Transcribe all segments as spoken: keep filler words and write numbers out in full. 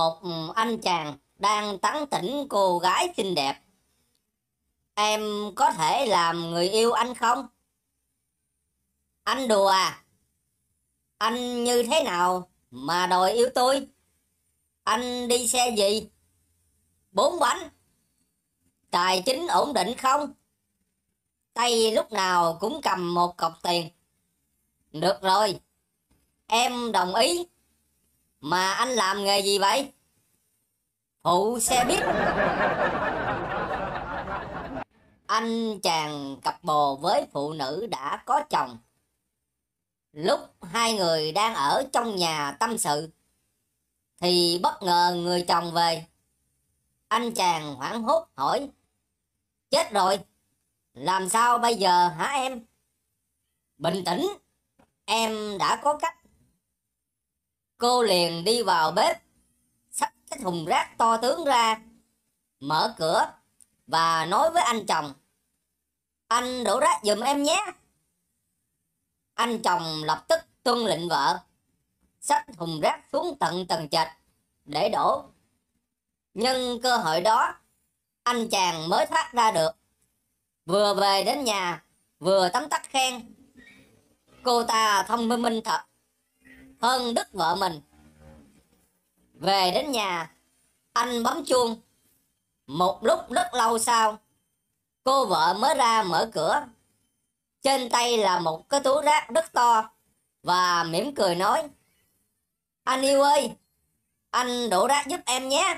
Một anh chàng đang tán tỉnh cô gái xinh đẹp. Em có thể làm người yêu anh không? Anh đùa à? Anh như thế nào mà đòi yêu tôi? Anh đi xe gì? Bốn bánh. Tài chính ổn định không? Tay lúc nào cũng cầm một cọc tiền. Được rồi, em đồng ý. Mà anh làm nghề gì vậy? Phụ xe buýt. Anh chàng cặp bồ với phụ nữ đã có chồng. Lúc hai người đang ở trong nhà tâm sự thì bất ngờ người chồng về. Anh chàng hoảng hốt hỏi: chết rồi, làm sao bây giờ hả em? Bình tĩnh, em đã có cách. Cô liền đi vào bếp, xách cái thùng rác to tướng ra, mở cửa và nói với anh chồng: anh đổ rác giùm em nhé. Anh chồng lập tức tuân lệnh vợ, xách thùng rác xuống tận tầng trệt để đổ. Nhưng cơ hội đó anh chàng mới thoát ra được. Vừa về đến nhà vừa tấm tắc khen: cô ta thông minh thật, hơn đứt vợ mình. Về đến nhà, anh bấm chuông. Một lúc rất lâu sau, cô vợ mới ra mở cửa. Trên tay là một cái túi rác rất to và mỉm cười nói: anh yêu ơi, anh đổ rác giúp em nhé.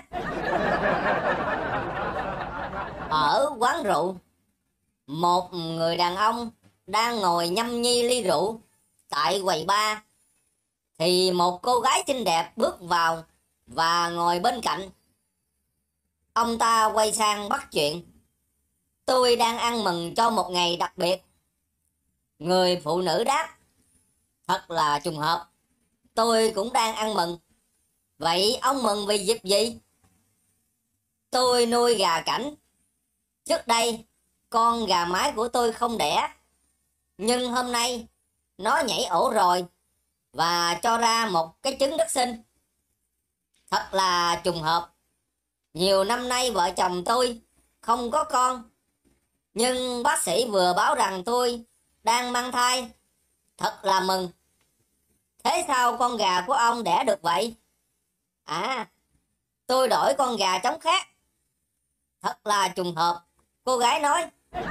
Ở quán rượu, một người đàn ông đang ngồi nhâm nhi ly rượu tại quầy bar thì một cô gái xinh đẹp bước vào và ngồi bên cạnh. Ông ta quay sang bắt chuyện: tôi đang ăn mừng cho một ngày đặc biệt. Người phụ nữ đáp: thật là trùng hợp, tôi cũng đang ăn mừng. Vậy ông mừng vì dịp gì? Tôi nuôi gà cảnh. Trước đây con gà mái của tôi không đẻ, nhưng hôm nay nó nhảy ổ rồi và cho ra một cái trứng rất xinh. Thật là trùng hợp. Nhiều năm nay vợ chồng tôi không có con, nhưng bác sĩ vừa báo rằng tôi đang mang thai. Thật là mừng. Thế sao con gà của ông đẻ được vậy? À, tôi đổi con gà trống khác. Thật là trùng hợp, cô gái nói.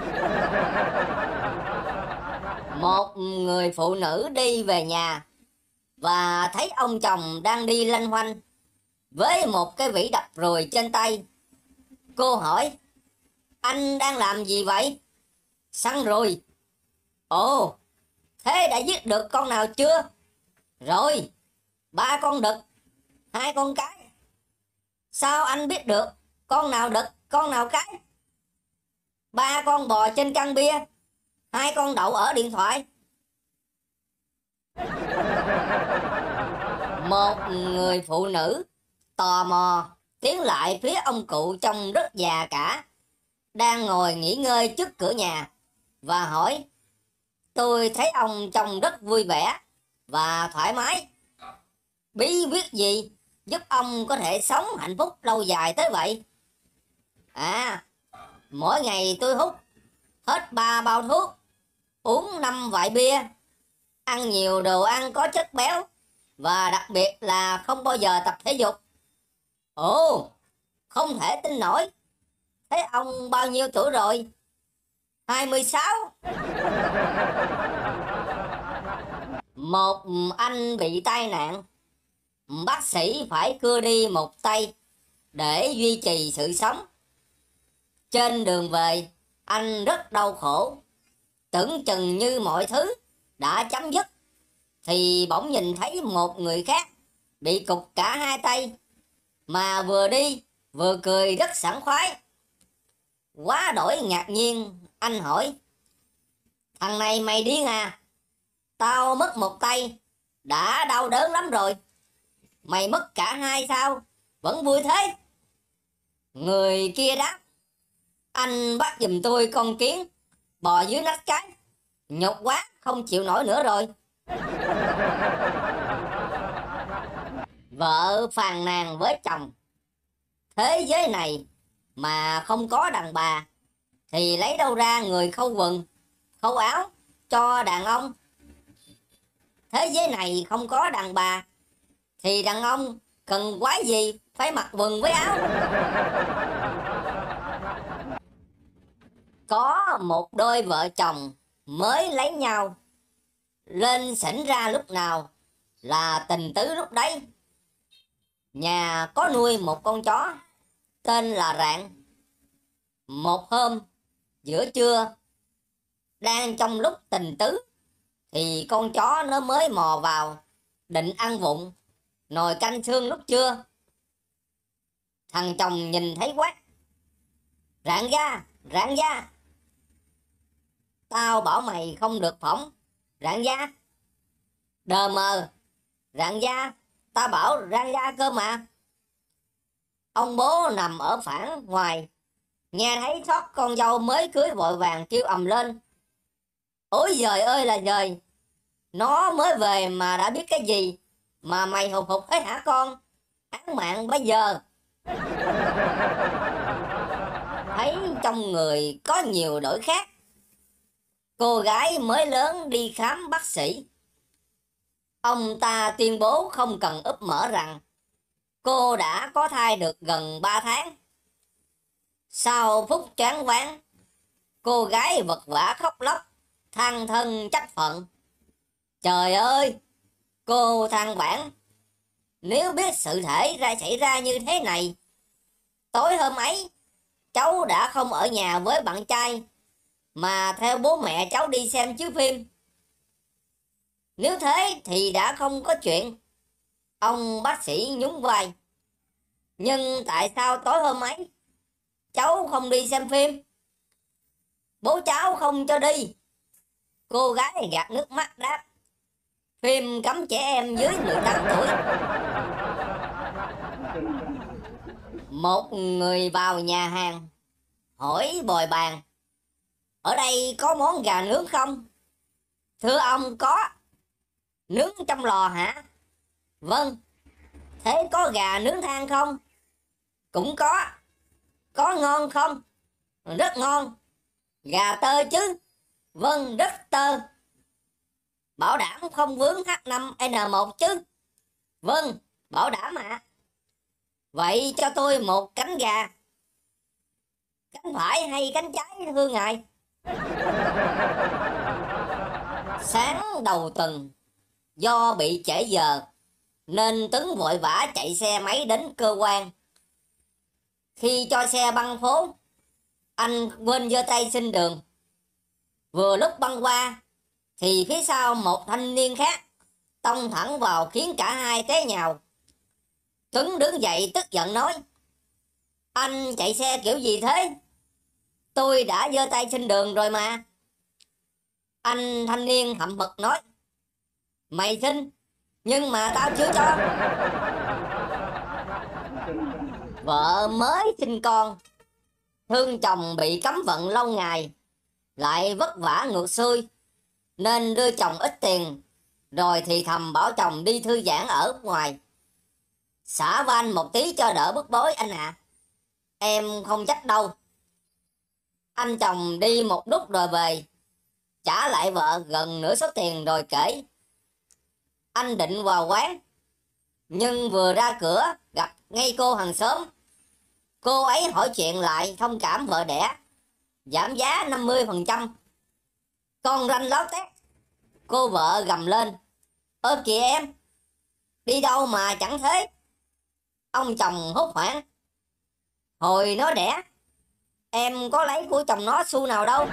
Một người phụ nữ đi về nhà và thấy ông chồng đang đi lanh hoanh với một cái vỉ đập ruồi trên tay. Cô hỏi: anh đang làm gì vậy? Săn ruồi. Ồ, thế đã giết được con nào chưa? Rồi, ba con đực, hai con cái. Sao anh biết được con nào đực, con nào cái? Ba con bò trên căn bia, hai con đậu ở điện thoại. Một người phụ nữ tò mò tiến lại phía ông cụ trông rất già cả, đang ngồi nghỉ ngơi trước cửa nhà, và hỏi: tôi thấy ông trông rất vui vẻ và thoải mái. Bí quyết gì giúp ông có thể sống hạnh phúc lâu dài tới vậy? À, mỗi ngày tôi hút hết ba bao thuốc, uống năm vại bia, ăn nhiều đồ ăn có chất béo, và đặc biệt là không bao giờ tập thể dục. Ồ, không thể tin nổi. Thế ông bao nhiêu tuổi rồi? hai mươi sáu. Một anh bị tai nạn. Bác sĩ phải cưa đi một tay để duy trì sự sống. Trên đường về, anh rất đau khổ. Tưởng chừng như mọi thứ đã chấm dứt thì bỗng nhìn thấy một người khác bị cụt cả hai tay, mà vừa đi vừa cười rất sảng khoái. Quá đổi ngạc nhiên, anh hỏi: thằng này mày điên à? Tao mất một tay đã đau đớn lắm rồi, mày mất cả hai sao vẫn vui thế? Người kia đáp: anh bắt giùm tôi con kiến bò dưới nách cái, nhục quá không chịu nổi nữa rồi. Vợ phàn nàn với chồng: thế giới này mà không có đàn bà thì lấy đâu ra người khâu quần, khâu áo cho đàn ông. Thế giới này không có đàn bà thì đàn ông cần quái gì phải mặc quần với áo. Có một đôi vợ chồng mới lấy nhau, lên xỉn ra lúc nào là tình tứ lúc đấy. Nhà có nuôi một con chó tên là Rạng. Một hôm giữa trưa, đang trong lúc tình tứ, thì con chó nó mới mò vào định ăn vụng nồi canh xương lúc trưa. Thằng chồng nhìn thấy quát: Rạng ra, Rạng ra. Tao bảo mày không được phỏng, Rạng ra. Đờ mờ, Rạng ra, tao bảo Rạng ra cơ mà. Ông bố nằm ở phản ngoài, nghe thấy thót con dâu mới cưới vội vàng kêu ầm lên: ôi giời ơi là giời, nó mới về mà đã biết cái gì mà mày hụt hụt thế hả con? Án mạng bây giờ. Thấy trong người có nhiều đổi khác, cô gái mới lớn đi khám bác sĩ. Ông ta tuyên bố không cần úp mở rằng cô đã có thai được gần ba tháng. Sau phút choáng váng, cô gái vật vã khóc lóc, than thân trách phận. Trời ơi, cô than vãn, nếu biết sự thể ra xảy ra như thế này, tối hôm ấy cháu đã không ở nhà với bạn trai mà theo bố mẹ cháu đi xem chiếu phim. Nếu thế thì đã không có chuyện. Ông bác sĩ nhún vai. Nhưng tại sao tối hôm ấy cháu không đi xem phim? Bố cháu không cho đi. Cô gái gạt nước mắt đáp: phim cấm trẻ em dưới mười tám tuổi. Một người vào nhà hàng hỏi bồi bàn: ở đây có món gà nướng không? Thưa ông, có. Nướng trong lò hả? Vâng. Thế có gà nướng than không? Cũng có. Có ngon không? Rất ngon. Gà tơ chứ? Vâng, rất tơ. Bảo đảm không vướng H năm N một chứ? Vâng, bảo đảm ạ. À. Vậy cho tôi một cánh gà. Cánh phải hay cánh trái thưa ngài? Sáng đầu tuần, do bị trễ giờ nên Tuấn vội vã chạy xe máy đến cơ quan. Khi cho xe băng phố, anh quên giơ tay xin đường. Vừa lúc băng qua thì phía sau một thanh niên khác tông thẳng vào khiến cả hai té nhào. Tuấn đứng dậy tức giận nói: anh chạy xe kiểu gì thế? Tôi đã giơ tay xin đường rồi mà. Anh thanh niên hậm hực nói: mày xin, nhưng mà tao chưa cho. Vợ mới sinh con, thương chồng bị cấm vận lâu ngày, lại vất vả ngược xuôi, nên đưa chồng ít tiền, rồi thì thầm bảo chồng đi thư giãn ở ngoài. Xả van một tí cho đỡ bức bối anh ạ. À. Em không trách đâu. Anh chồng đi một lúc rồi về, trả lại vợ gần nửa số tiền rồi kể: anh định vào quán, nhưng vừa ra cửa gặp ngay cô hàng xóm. Cô ấy hỏi chuyện lại thông cảm vợ đẻ, giảm giá năm mươi phần trăm. Con ranh láo tét. Cô vợ gầm lên: ơ kìa em, đi đâu mà chẳng thế? Ông chồng hốt hoảng: hồi nó đẻ, em có lấy của chồng nó xu nào đâu.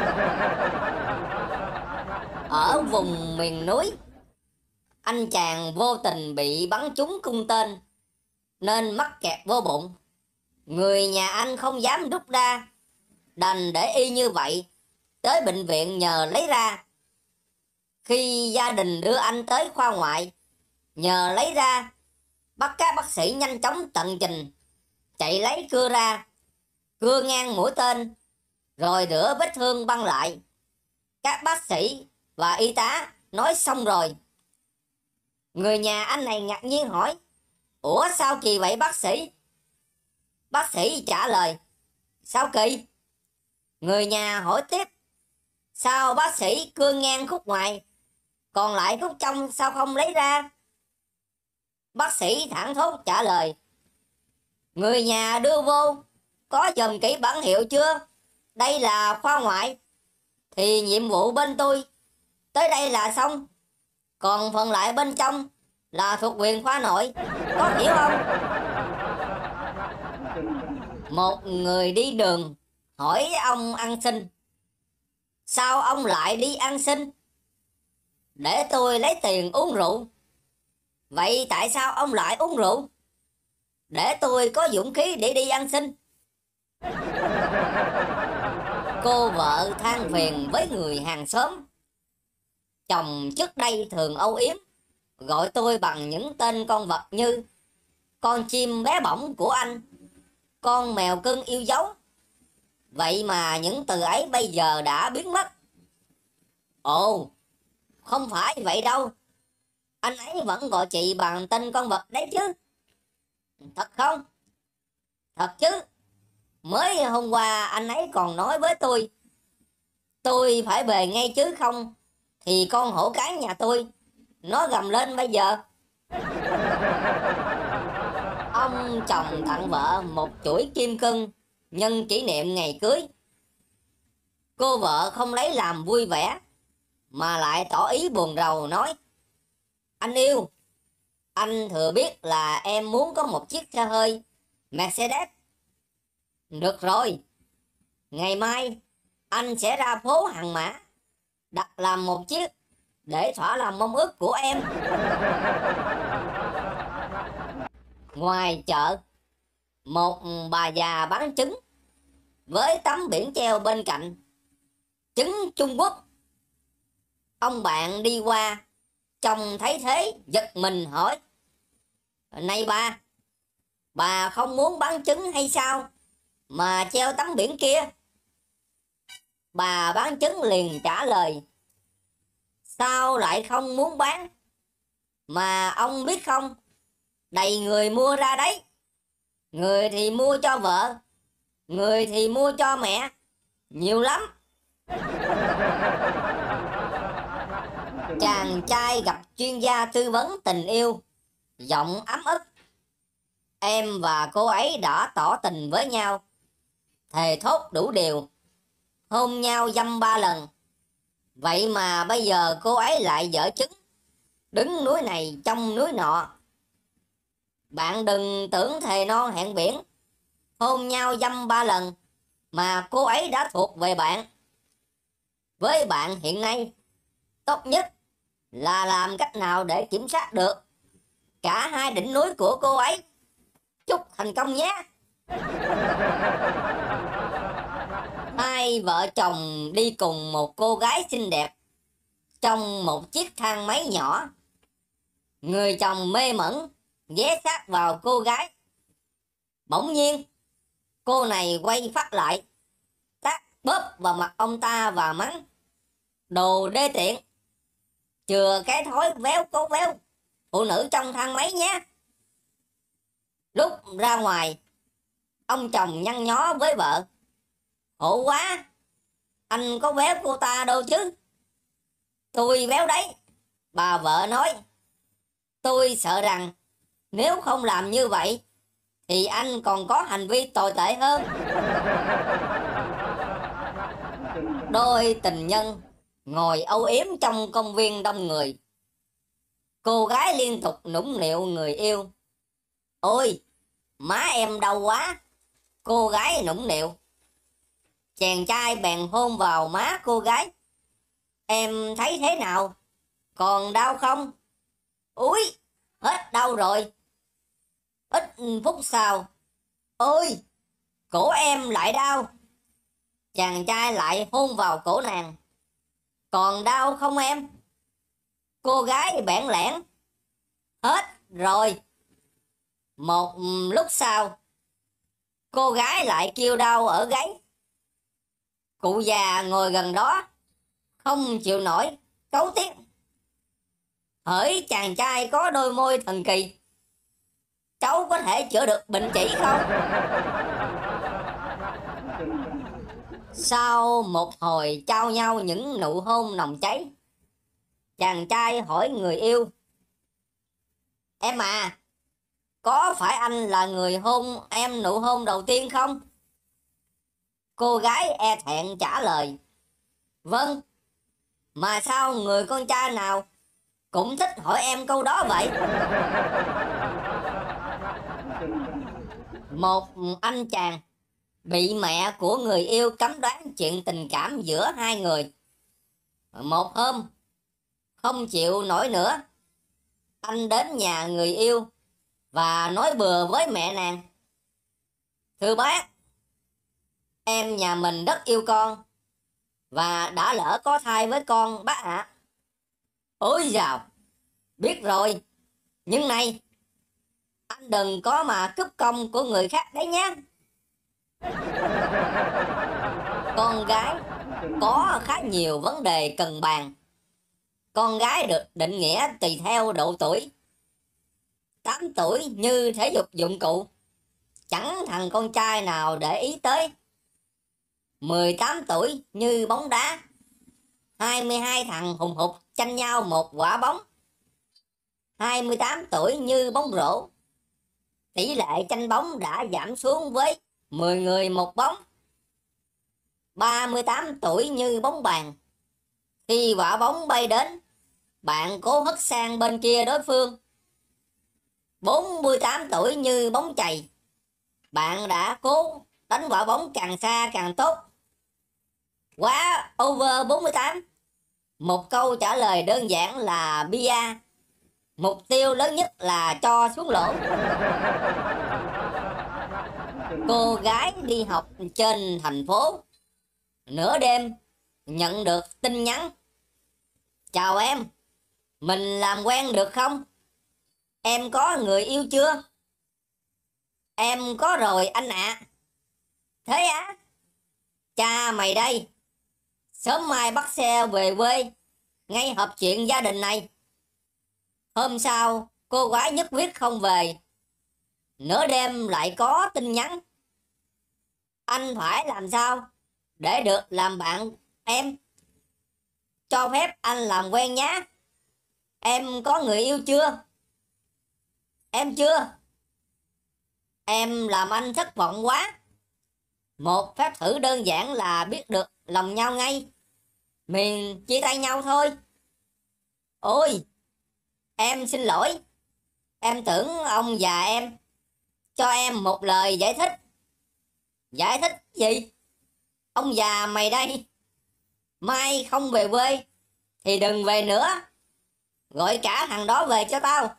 Ở vùng miền núi, anh chàng vô tình bị bắn trúng cung tên nên mắc kẹt vô bụng. Người nhà anh không dám rút ra, đành để y như vậy, tới bệnh viện nhờ lấy ra. Khi gia đình đưa anh tới khoa ngoại nhờ lấy ra, bắt các bác sĩ nhanh chóng tận trình, chạy lấy cưa ra, cưa ngang mũi tên, rồi rửa vết thương băng lại. Các bác sĩ và y tá nói xong rồi. Người nhà anh này ngạc nhiên hỏi: Ủa sao kỳ vậy bác sĩ? Bác sĩ trả lời, sao kỳ? Người nhà hỏi tiếp, sao bác sĩ cưa ngang khúc ngoài, còn lại khúc trong sao không lấy ra? Bác sĩ thẳng thốt trả lời, người nhà đưa vô, có dòm kỹ bản hiệu chưa? Đây là khoa ngoại, thì nhiệm vụ bên tôi tới đây là xong. Còn phần lại bên trong là thuộc quyền khoa nội, có hiểu không? Một người đi đường hỏi ông ăn xin, sao ông lại đi ăn xin? Để tôi lấy tiền uống rượu. Vậy tại sao ông lại uống rượu? Để tôi có dũng khí để đi ăn xin. Cô vợ than phiền với người hàng xóm, chồng trước đây thường âu yếm gọi tôi bằng những tên con vật như con chim bé bỏng của anh, con mèo cưng yêu dấu. Vậy mà những từ ấy bây giờ đã biến mất. Ồ, không phải vậy đâu, anh ấy vẫn gọi chị bằng tên con vật đấy chứ. Thật không? Thật chứ. Mới hôm qua anh ấy còn nói với tôi, tôi phải về ngay chứ không thì con hổ cái nhà tôi nó gầm lên bây giờ. Ông chồng tặng vợ một chuỗi kim cưng nhân kỷ niệm ngày cưới. Cô vợ không lấy làm vui vẻ mà lại tỏ ý buồn rầu nói, anh yêu, anh thừa biết là em muốn có một chiếc xe hơi Mercedes. Được rồi, ngày mai anh sẽ ra phố Hàng Mã đặt làm một chiếc để thỏa lòng mong ước của em. Ngoài chợ, một bà già bán trứng với tấm biển treo bên cạnh, trứng Trung Quốc. Ông bạn đi qua trông thấy thế giật mình hỏi, này bà, bà không muốn bán trứng hay sao mà treo tấm biển kia? Bà bán trứng liền trả lời, sao lại không muốn bán? Mà ông biết không, đầy người mua ra đấy. Người thì mua cho vợ, người thì mua cho mẹ, nhiều lắm. Chàng trai gặp chuyên gia tư vấn tình yêu, giọng ấm ức. Em và cô ấy đã tỏ tình với nhau, thề thốt đủ điều, hôn nhau dăm ba lần. Vậy mà bây giờ cô ấy lại dở chứng, đứng núi này trông núi nọ. Bạn đừng tưởng thề non hẹn biển, hôn nhau dăm ba lần mà cô ấy đã thuộc về bạn. Với bạn hiện nay, tốt nhất là làm cách nào để kiểm soát được cả hai đỉnh núi của cô ấy. Chúc thành công nhé. Hai vợ chồng đi cùng một cô gái xinh đẹp trong một chiếc thang máy nhỏ. Người chồng mê mẩn ghé sát vào cô gái. Bỗng nhiên cô này quay phát lại, tát bóp vào mặt ông ta và mắng, đồ đê tiện, chừa cái thói véo cố véo phụ nữ trong thang máy nhé. Lúc ra ngoài, ông chồng nhăn nhó với vợ, khổ quá, anh có véo cô ta đâu chứ. Tôi véo đấy, bà vợ nói. Tôi sợ rằng nếu không làm như vậy thì anh còn có hành vi tồi tệ hơn. Đôi tình nhân ngồi âu yếm trong công viên đông người. Cô gái liên tục nũng nịu người yêu, ôi má em đau quá. Cô gái nũng nịu. Chàng trai bèn hôn vào má cô gái, em thấy thế nào, còn đau không? Úi, hết đau rồi. Ít phút sau, ôi cổ em lại đau. Chàng trai lại hôn vào cổ nàng, còn đau không em? Cô gái bẽn lẽn, hết rồi. Một lúc sau, cô gái lại kêu đau ở gáy. Cụ già ngồi gần đó không chịu nổi, cấu tiết, hỡi chàng trai có đôi môi thần kỳ, cháu có thể chữa được bệnh chỉ không? Sau một hồi trao nhau những nụ hôn nồng cháy, chàng trai hỏi người yêu: Em à, có phải anh là người hôn em nụ hôn đầu tiên không? Cô gái e thẹn trả lời: Vâng, mà sao người con trai nào cũng thích hỏi em câu đó vậy? Một anh chàng bị mẹ của người yêu cấm đoán chuyện tình cảm giữa hai người. Một hôm, không chịu nổi nữa, anh đến nhà người yêu và nói bừa với mẹ nàng: Thưa bác, em nhà mình rất yêu con và đã lỡ có thai với con bác ạ. À. Ôi dào, biết rồi, nhưng này, anh đừng có mà cướp công của người khác đấy nhé. Con gái có khá nhiều vấn đề cần bàn. Con gái được định nghĩa tùy theo độ tuổi. tám tuổi như thể dục dụng cụ, chẳng thằng con trai nào để ý tới. mười tám tuổi như bóng đá, hai mươi hai thằng hùng hục tranh nhau một quả bóng. hai mươi tám tuổi như bóng rổ, tỷ lệ tranh bóng đã giảm xuống với mười người một bóng. ba mươi tám tuổi như bóng bàn, khi quả bóng bay đến, bạn cố hất sang bên kia đối phương. bốn mươi tám tuổi như bóng chày, bạn đã cố đánh quả bóng càng xa càng tốt. Quá over bốn mươi tám, một câu trả lời đơn giản là bia. Mục tiêu lớn nhất là cho xuống lỗ. Cô gái đi học trên thành phố, nửa đêm nhận được tin nhắn: Chào em, mình làm quen được không? Em có người yêu chưa? Em có rồi anh ạ. À. Thế á? Cha mày đây, sớm mai bắt xe về quê, ngay họp chuyện gia đình này. Hôm sau, cô gái nhất quyết không về. Nửa đêm lại có tin nhắn: Anh phải làm sao để được làm bạn em? Cho phép anh làm quen nhé. Em có người yêu chưa? Em chưa. Em làm anh thất vọng quá. Một phép thử đơn giản là biết được lòng nhau ngay. Mình chia tay nhau thôi. Ôi, em xin lỗi. Em tưởng ông già em cho em một lời giải thích. Giải thích gì? Ông già mày đây, mai không về quê thì đừng về nữa. Gọi cả thằng đó về cho tao.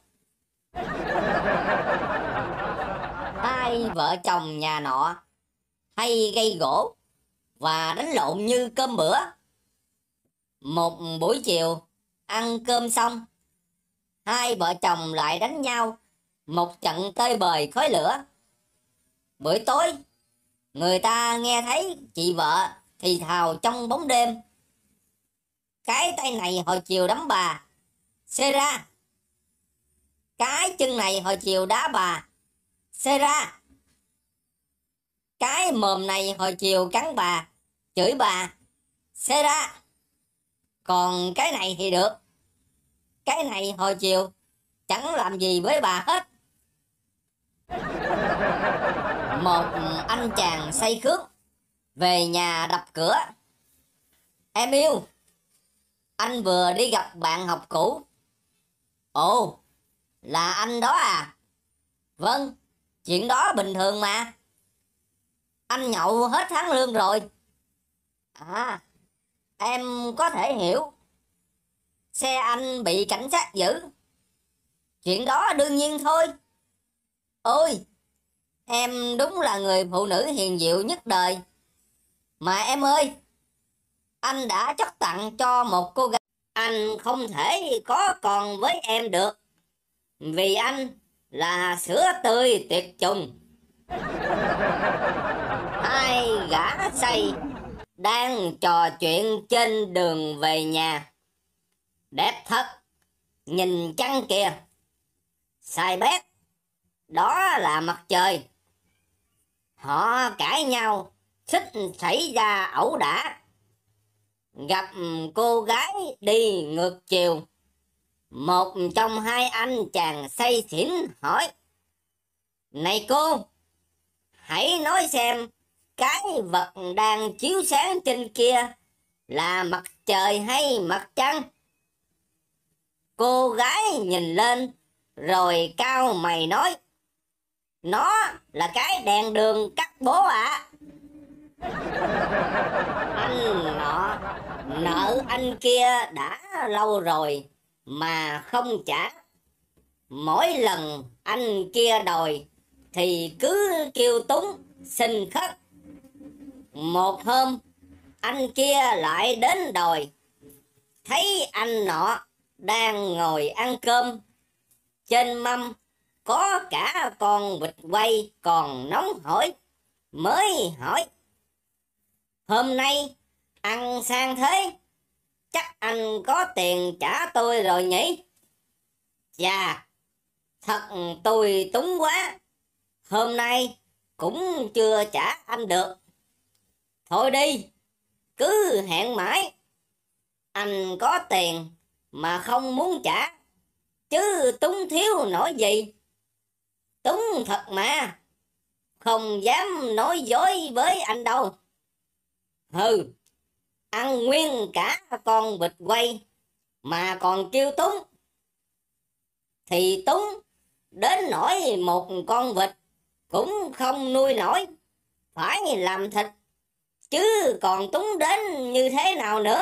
Hai vợ chồng nhà nọ hay gây gỗ và đánh lộn như cơm bữa. Một buổi chiều ăn cơm xong, hai vợ chồng lại đánh nhau một trận tơi bời khói lửa. Buổi tối, người ta nghe thấy chị vợ thì thào trong bóng đêm: Cái tay này hồi chiều đấm bà, xê ra. Cái chân này hồi chiều đá bà, xê ra. Cái mồm này hồi chiều cắn bà, chửi bà, xê ra. Còn cái này thì được. Cái này hồi chiều chẳng làm gì với bà hết. Một anh chàng say khướt về nhà đập cửa: Em yêu, anh vừa đi gặp bạn học cũ. Ồ, là anh đó à? Vâng, chuyện đó bình thường mà. Anh nhậu hết tháng lương rồi. À, em có thể hiểu. Xe anh bị cảnh sát giữ. Chuyện đó đương nhiên thôi. Ôi, em đúng là người phụ nữ hiền dịu nhất đời. Mà em ơi, anh đã chót tặng cho một cô gái. Anh không thể có còn với em được, vì anh là sữa tươi tuyệt chủng. Hai gã say đang trò chuyện trên đường về nhà. Đẹp thật, nhìn chăng kìa. Sai bét, đó là mặt trời. Họ cãi nhau, xích xảy ra ẩu đả. Gặp cô gái đi ngược chiều, một trong hai anh chàng say xỉn hỏi: "Này cô, hãy nói xem cái vật đang chiếu sáng trên kia là mặt trời hay mặt trăng?" Cô gái nhìn lên rồi cau mày nói: "Nó là cái đèn đường cắt bố ạ." À. Anh nọ nợ anh kia đã lâu rồi mà không trả. Mỗi lần anh kia đòi thì cứ kêu túng xin khất. Một hôm anh kia lại đến đòi. Thấy anh nọ đang ngồi ăn cơm, trên mâm có cả con vịt quay còn nóng hổi, mới hỏi: "Hôm nay ăn sang thế, chắc anh có tiền trả tôi rồi nhỉ?" "Chà, thật tôi túng quá, hôm nay cũng chưa trả anh được." "Thôi đi, cứ hẹn mãi. Anh có tiền mà không muốn trả, chứ túng thiếu nổi gì." "Túng thật mà, không dám nói dối với anh đâu." "Hừ, ăn nguyên cả con vịt quay mà còn kêu túng. Thì túng đến nỗi một con vịt cũng không nuôi nổi, phải làm thịt, chứ còn túng đến như thế nào nữa."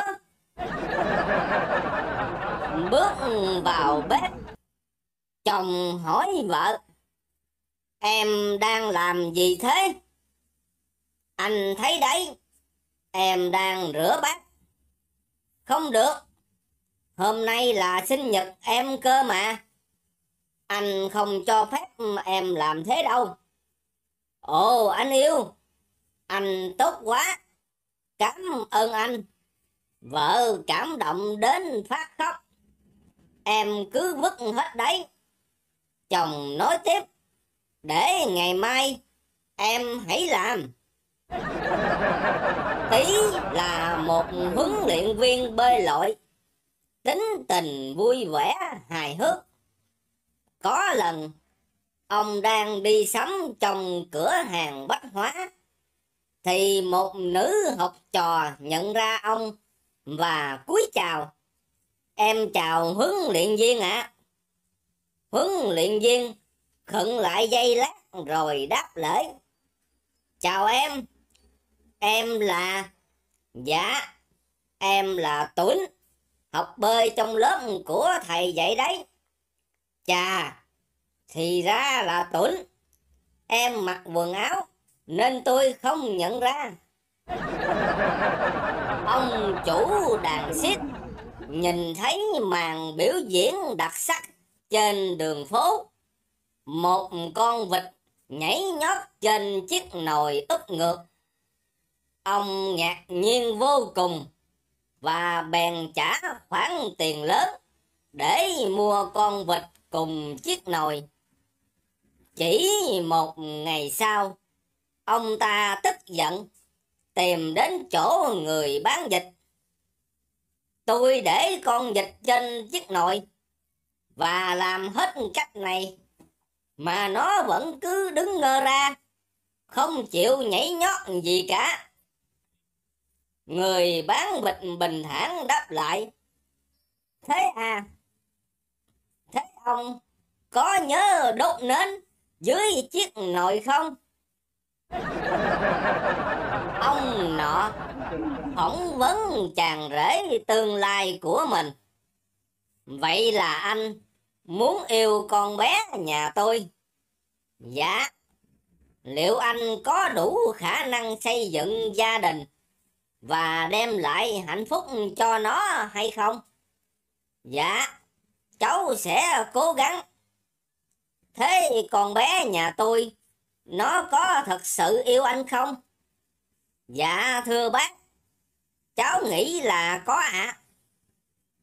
Bước vào bếp, chồng hỏi vợ: "Em đang làm gì thế?" "Anh thấy đấy, em đang rửa bát." "Không được, hôm nay là sinh nhật em cơ mà. Anh không cho phép em làm thế đâu." "Ồ anh yêu, anh tốt quá, cảm ơn anh." Vợ cảm động đến phát khóc. "Em cứ vứt hết đấy." Chồng nói tiếp: "Để ngày mai em hãy làm." Tí là một huấn luyện viên bơi lội, tính tình vui vẻ hài hước. Có lần ông đang đi sắm trong cửa hàng bách hóa, thì một nữ học trò nhận ra ông và cúi chào: "Em chào huấn luyện viên ạ." À. Huấn luyện viên khựng lại giây lát rồi đáp lễ: "Chào em, em là..." "Dạ, em là Tuấn, học bơi trong lớp của thầy dạy đấy." "Chà, thì ra là Tuấn, em mặc quần áo nên tôi không nhận ra." Ông chủ đàn xiếc nhìn thấy màn biểu diễn đặc sắc trên đường phố. Một con vịt nhảy nhót trên chiếc nồi úp ngược. Ông ngạc nhiên vô cùng và bèn trả khoản tiền lớn để mua con vịt cùng chiếc nồi. Chỉ một ngày sau, ông ta tức giận tìm đến chỗ người bán vịt: "Tôi để con vịt trên chiếc nồi và làm hết cách này mà nó vẫn cứ đứng ngơ ra, không chịu nhảy nhót gì cả." Người bán vịt bình thản đáp lại: "Thế à, thế ông có nhớ đốt nến dưới chiếc nồi không?" Ông nọ phỏng vấn chàng rể tương lai của mình: "Vậy là anh muốn yêu con bé nhà tôi?" "Dạ." "Liệu anh có đủ khả năng xây dựng gia đình và đem lại hạnh phúc cho nó hay không?" "Dạ, cháu sẽ cố gắng." "Thế con bé nhà tôi, nó có thật sự yêu anh không?" "Dạ thưa bác, cháu nghĩ là có ạ." À.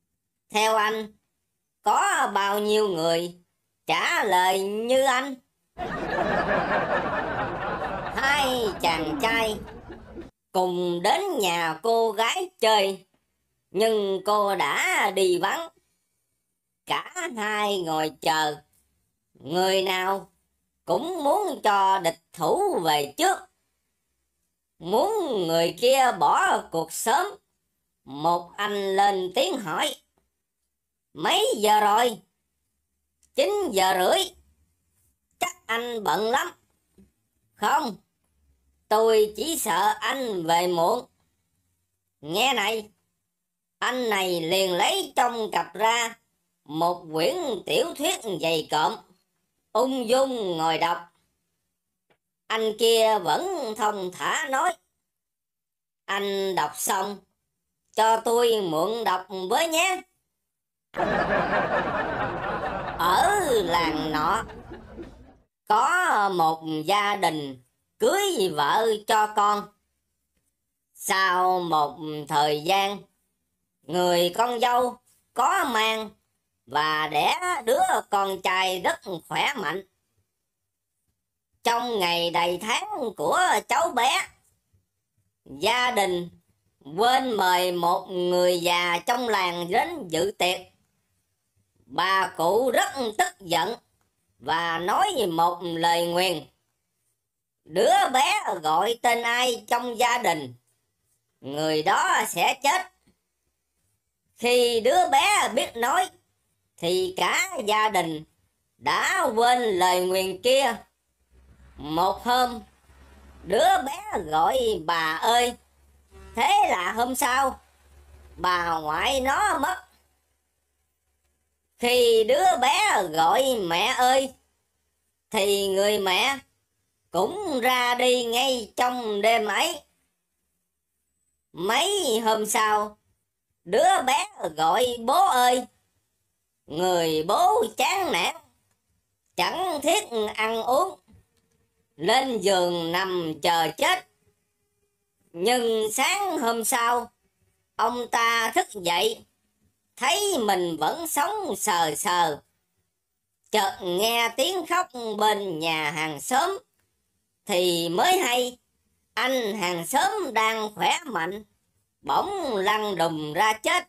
"Theo anh, có bao nhiêu người trả lời như anh?" Hai chàng trai cùng đến nhà cô gái chơi, nhưng cô đã đi vắng. Cả hai ngồi chờ, người nào cũng muốn cho địch thủ về trước, muốn người kia bỏ cuộc sớm. Một anh lên tiếng hỏi: mấy giờ rồi? Chín giờ rưỡi. Chắc anh bận lắm. Không, tôi chỉ sợ anh về muộn. Nghe này. Anh này liền lấy trong cặp ra một quyển tiểu thuyết dày cộm, ung dung ngồi đọc. Anh kia vẫn thong thả nói: anh đọc xong cho tôi mượn đọc với nhé. Ở làng nọ có một gia đình cưới vợ cho con. Sau một thời gian, người con dâu có mang và đẻ đứa con trai rất khỏe mạnh. Trong ngày đầy tháng của cháu bé, gia đình quên mời một người già trong làng đến dự tiệc. Bà cụ rất tức giận và nói một lời nguyền: đứa bé gọi tên ai trong gia đình, người đó sẽ chết. Khi đứa bé biết nói thì cả gia đình đã quên lời nguyền kia. Một hôm, đứa bé gọi bà ơi. Thế là hôm sau, bà ngoại nó mất. Khi đứa bé gọi mẹ ơi, thì người mẹ cũng ra đi ngay trong đêm ấy. Mấy hôm sau, đứa bé gọi bố ơi, người bố chán nản, chẳng thiết ăn uống, lên giường nằm chờ chết. Nhưng sáng hôm sau, ông ta thức dậy, thấy mình vẫn sống sờ sờ. Chợt nghe tiếng khóc bên nhà hàng xóm, thì mới hay anh hàng xóm đang khỏe mạnh, bỗng lăn đùng ra chết.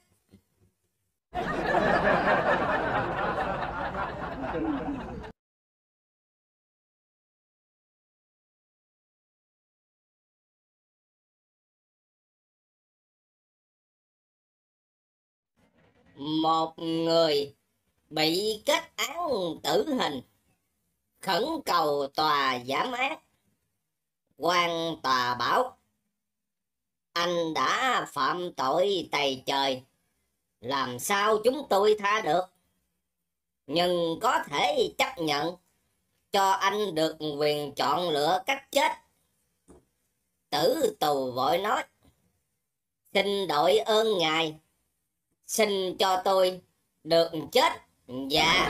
Một người bị kết án tử hình, khẩn cầu tòa giảm án. Quan tòa bảo: anh đã phạm tội tày trời, làm sao chúng tôi tha được? Nhưng có thể chấp nhận cho anh được quyền chọn lựa cách chết. Tử tù vội nói: xin đội ơn ngài, xin cho tôi được chết. Dạ.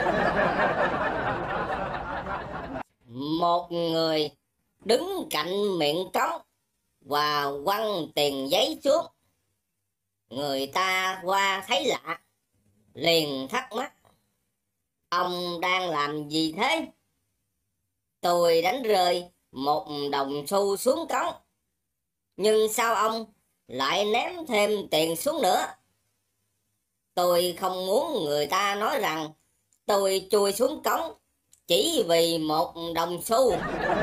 Một người đứng cạnh miệng cống và quăng tiền giấy xuống. Người ta qua thấy lạ, liền thắc mắc: ông đang làm gì thế? Tôi đánh rơi một đồng xu xuống cống. Nhưng sao ông lại ném thêm tiền xuống nữa? Tôi không muốn người ta nói rằng tôi chui xuống cống chỉ vì một đồng xu.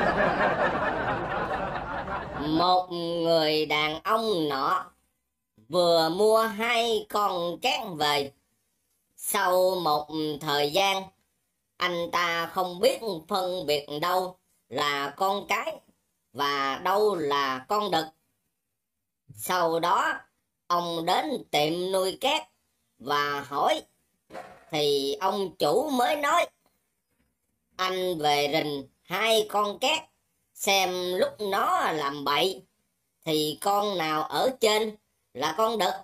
Một người đàn ông nọ vừa mua hai con két về. Sau một thời gian, anh ta không biết phân biệt đâu là con cái và đâu là con đực. Sau đó, ông đến tiệm nuôi két và hỏi, thì ông chủ mới nói: anh về rình hai con két, xem lúc nó làm bậy thì con nào ở trên là con đực.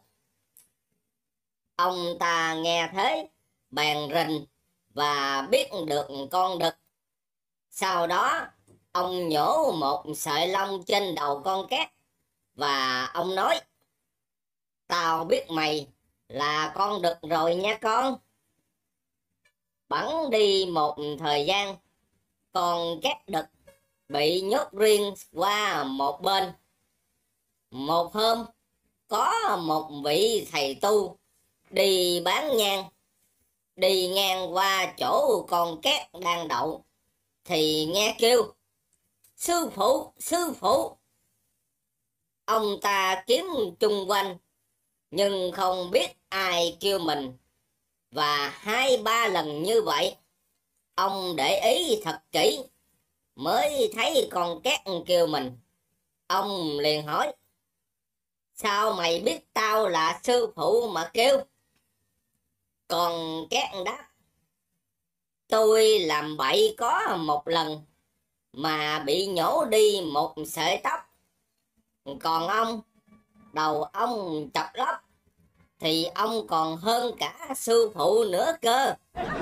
Ông ta nghe thế bèn rình và biết được con đực. Sau đó ông nhổ một sợi lông trên đầu con két và ông nói: tao biết mày là con đực rồi nha con. Bẵng đi một thời gian Còn các đực bị nhốt riêng qua một bên. Một hôm, có một vị thầy tu đi bán nhang, đi ngang qua chỗ con két đang đậu, thì nghe kêu: "Sư phụ, sư phụ!" Ông ta kiếm chung quanh, nhưng không biết ai kêu mình, và hai ba lần như vậy. Ông để ý thật kỹ, mới thấy con két kêu mình. Ông liền hỏi: "Sao mày biết tao là sư phụ mà kêu?" Con két đáp: "Tôi làm bậy có một lần, mà bị nhổ đi một sợi tóc. Còn ông, đầu ông chọc lóc, thì ông còn hơn cả sư phụ nữa cơ."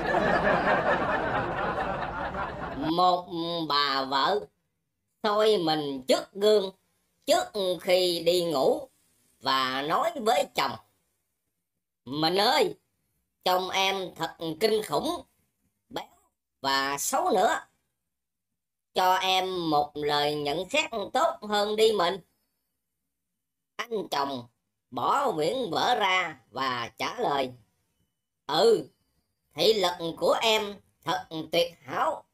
Một bà vợ soi mình trước gương trước khi đi ngủ, và nói với chồng: "Mình ơi, chồng em thật kinh khủng, béo và xấu nữa. Cho em một lời nhận xét tốt hơn đi mình." Anh chồng bỏ quyển vở ra và trả lời: "Ừ, thị lực của em thật tuyệt hảo."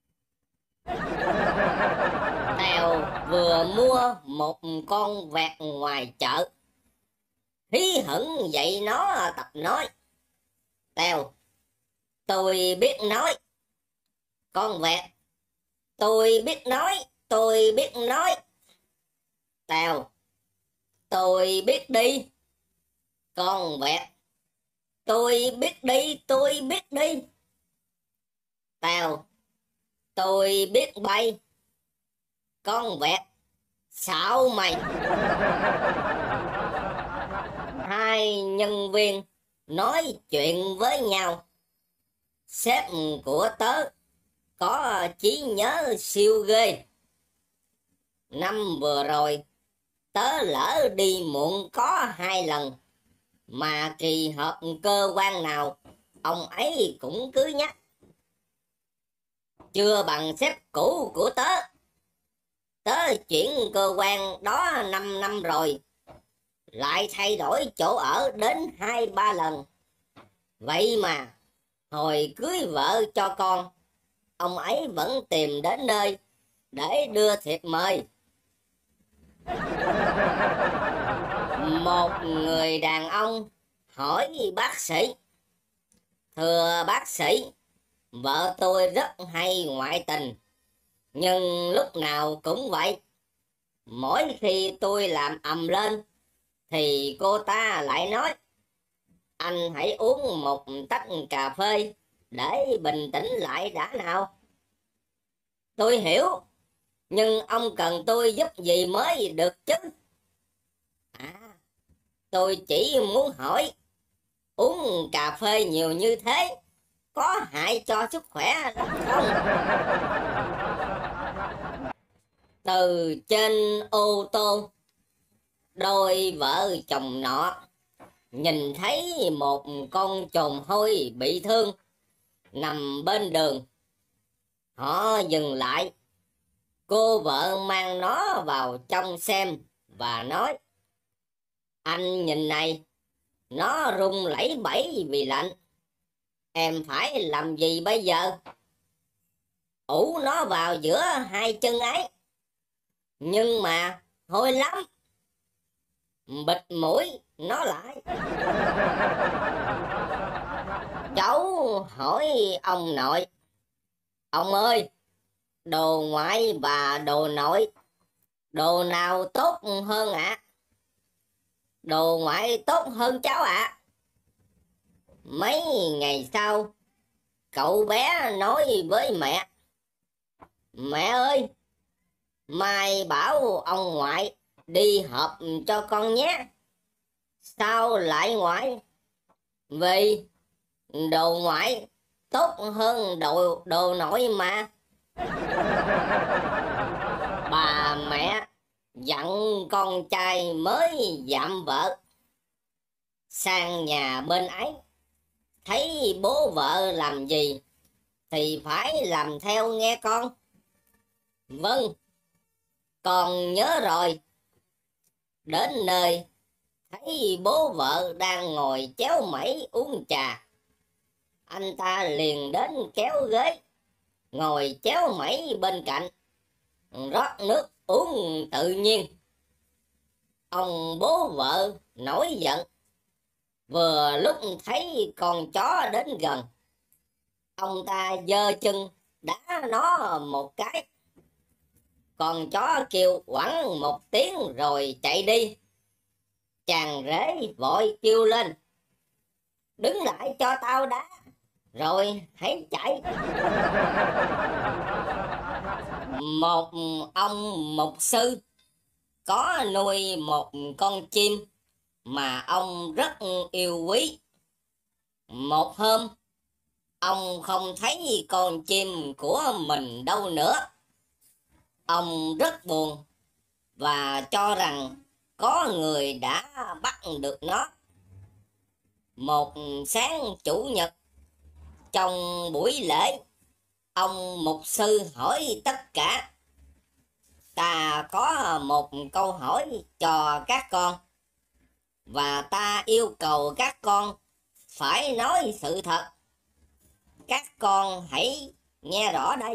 Tèo vừa mua một con vẹt ngoài chợ, hí hửng dạy nó tập nói: "Tèo, tôi biết nói." "Con vẹt, tôi biết nói, tôi biết nói." "Tèo, tôi biết đi." "Con vẹt, tôi biết đi, tôi biết đi." "Tèo, tôi biết bay." "Con vẹt, xạo mày." Hai nhân viên nói chuyện với nhau. Sếp của tớ có trí nhớ siêu ghê. Năm vừa rồi, tớ lỡ đi muộn có hai lần, mà kỳ họp cơ quan nào ông ấy cũng cứ nhắc. Chưa bằng sếp cũ của tớ. Tớ chuyển cơ quan đó năm năm rồi, lại thay đổi chỗ ở đến hai ba lần. Vậy mà hồi cưới vợ cho con, ông ấy vẫn tìm đến nơi để đưa thiệp mời. Một người đàn ông hỏi bác sĩ: "Thưa bác sĩ, vợ tôi rất hay ngoại tình, nhưng lúc nào cũng vậy. Mỗi khi tôi làm ầm lên, thì cô ta lại nói: 'Anh hãy uống một tách cà phê để bình tĩnh lại đã nào.' Tôi hiểu, nhưng ông cần tôi giúp gì mới được chứ?" "À, tôi chỉ muốn hỏi, uống cà phê nhiều như thế có hại cho sức khỏe lắm không?" Từ trên ô tô, đôi vợ chồng nọ nhìn thấy một con trồn hôi bị thương nằm bên đường. Họ dừng lại. Cô vợ mang nó vào trong xem và nói: "Anh nhìn này, nó rung lẩy bẩy vì lạnh. Em phải làm gì bây giờ?" "Ủ nó vào giữa hai chân ấy." "Nhưng mà hôi lắm." "Bịt mũi nó lại." Cháu hỏi ông nội: "Ông ơi, đồ ngoại và đồ nội, đồ nào tốt hơn ạ?" À? "Đồ ngoại tốt hơn cháu ạ." À. Mấy ngày sau, cậu bé nói với mẹ: "Mẹ ơi, mai bảo ông ngoại đi họp cho con nhé." "Sao lại ngoại?" "Vì đồ ngoại tốt hơn đồ, đồ nội mà." Bà mẹ dặn con trai mới dạm vợ. Sang nhà bên ấy, thấy bố vợ làm gì thì phải làm theo nghe con. Vâng, con nhớ rồi. Đến nơi, thấy bố vợ đang ngồi chéo mẩy uống trà. Anh ta liền đến kéo ghế, ngồi chéo mẩy bên cạnh, rót nước uống tự nhiên. Ông bố vợ nổi giận, vừa lúc thấy con chó đến gần, ông ta giơ chân đá nó một cái. Con chó kêu quẳng một tiếng rồi chạy đi. Chàng rể vội kêu lên: đứng lại cho tao đá, rồi hãy chạy. Một ông mục sư có nuôi một con chim mà ông rất yêu quý. Một hôm, ông không thấy con chim của mình đâu nữa. Ông rất buồn và cho rằng có người đã bắt được nó. Một sáng chủ nhật, trong buổi lễ, ông mục sư hỏi tất cả: ta có một câu hỏi cho các con, và ta yêu cầu các con phải nói sự thật. Các con hãy nghe rõ đây.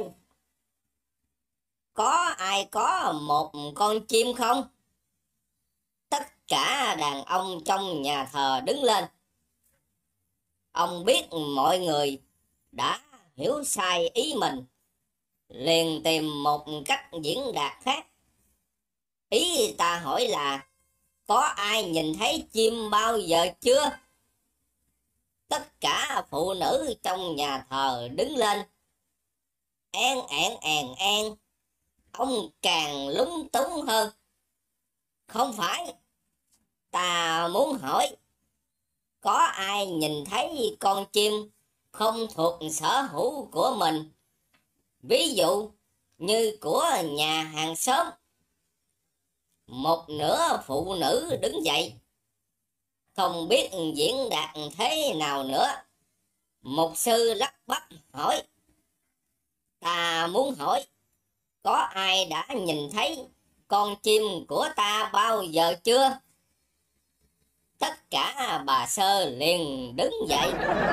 Có ai có một con chim không? Tất cả đàn ông trong nhà thờ đứng lên. Ông biết mọi người đã hiểu sai ý mình, liền tìm một cách diễn đạt khác. Ý ta hỏi là: có ai nhìn thấy chim bao giờ chưa? Tất cả phụ nữ trong nhà thờ đứng lên. An ạn àn an. Ông càng lúng túng hơn. Không phải, ta muốn hỏi, có ai nhìn thấy con chim không thuộc sở hữu của mình, ví dụ như của nhà hàng xóm? Một nửa phụ nữ đứng dậy. Không biết diễn đạt thế nào nữa, mục sư lắp bắp hỏi: ta muốn hỏi, có ai đã nhìn thấy con chim của ta bao giờ chưa? Tất cả bà sơ liền đứng dậy.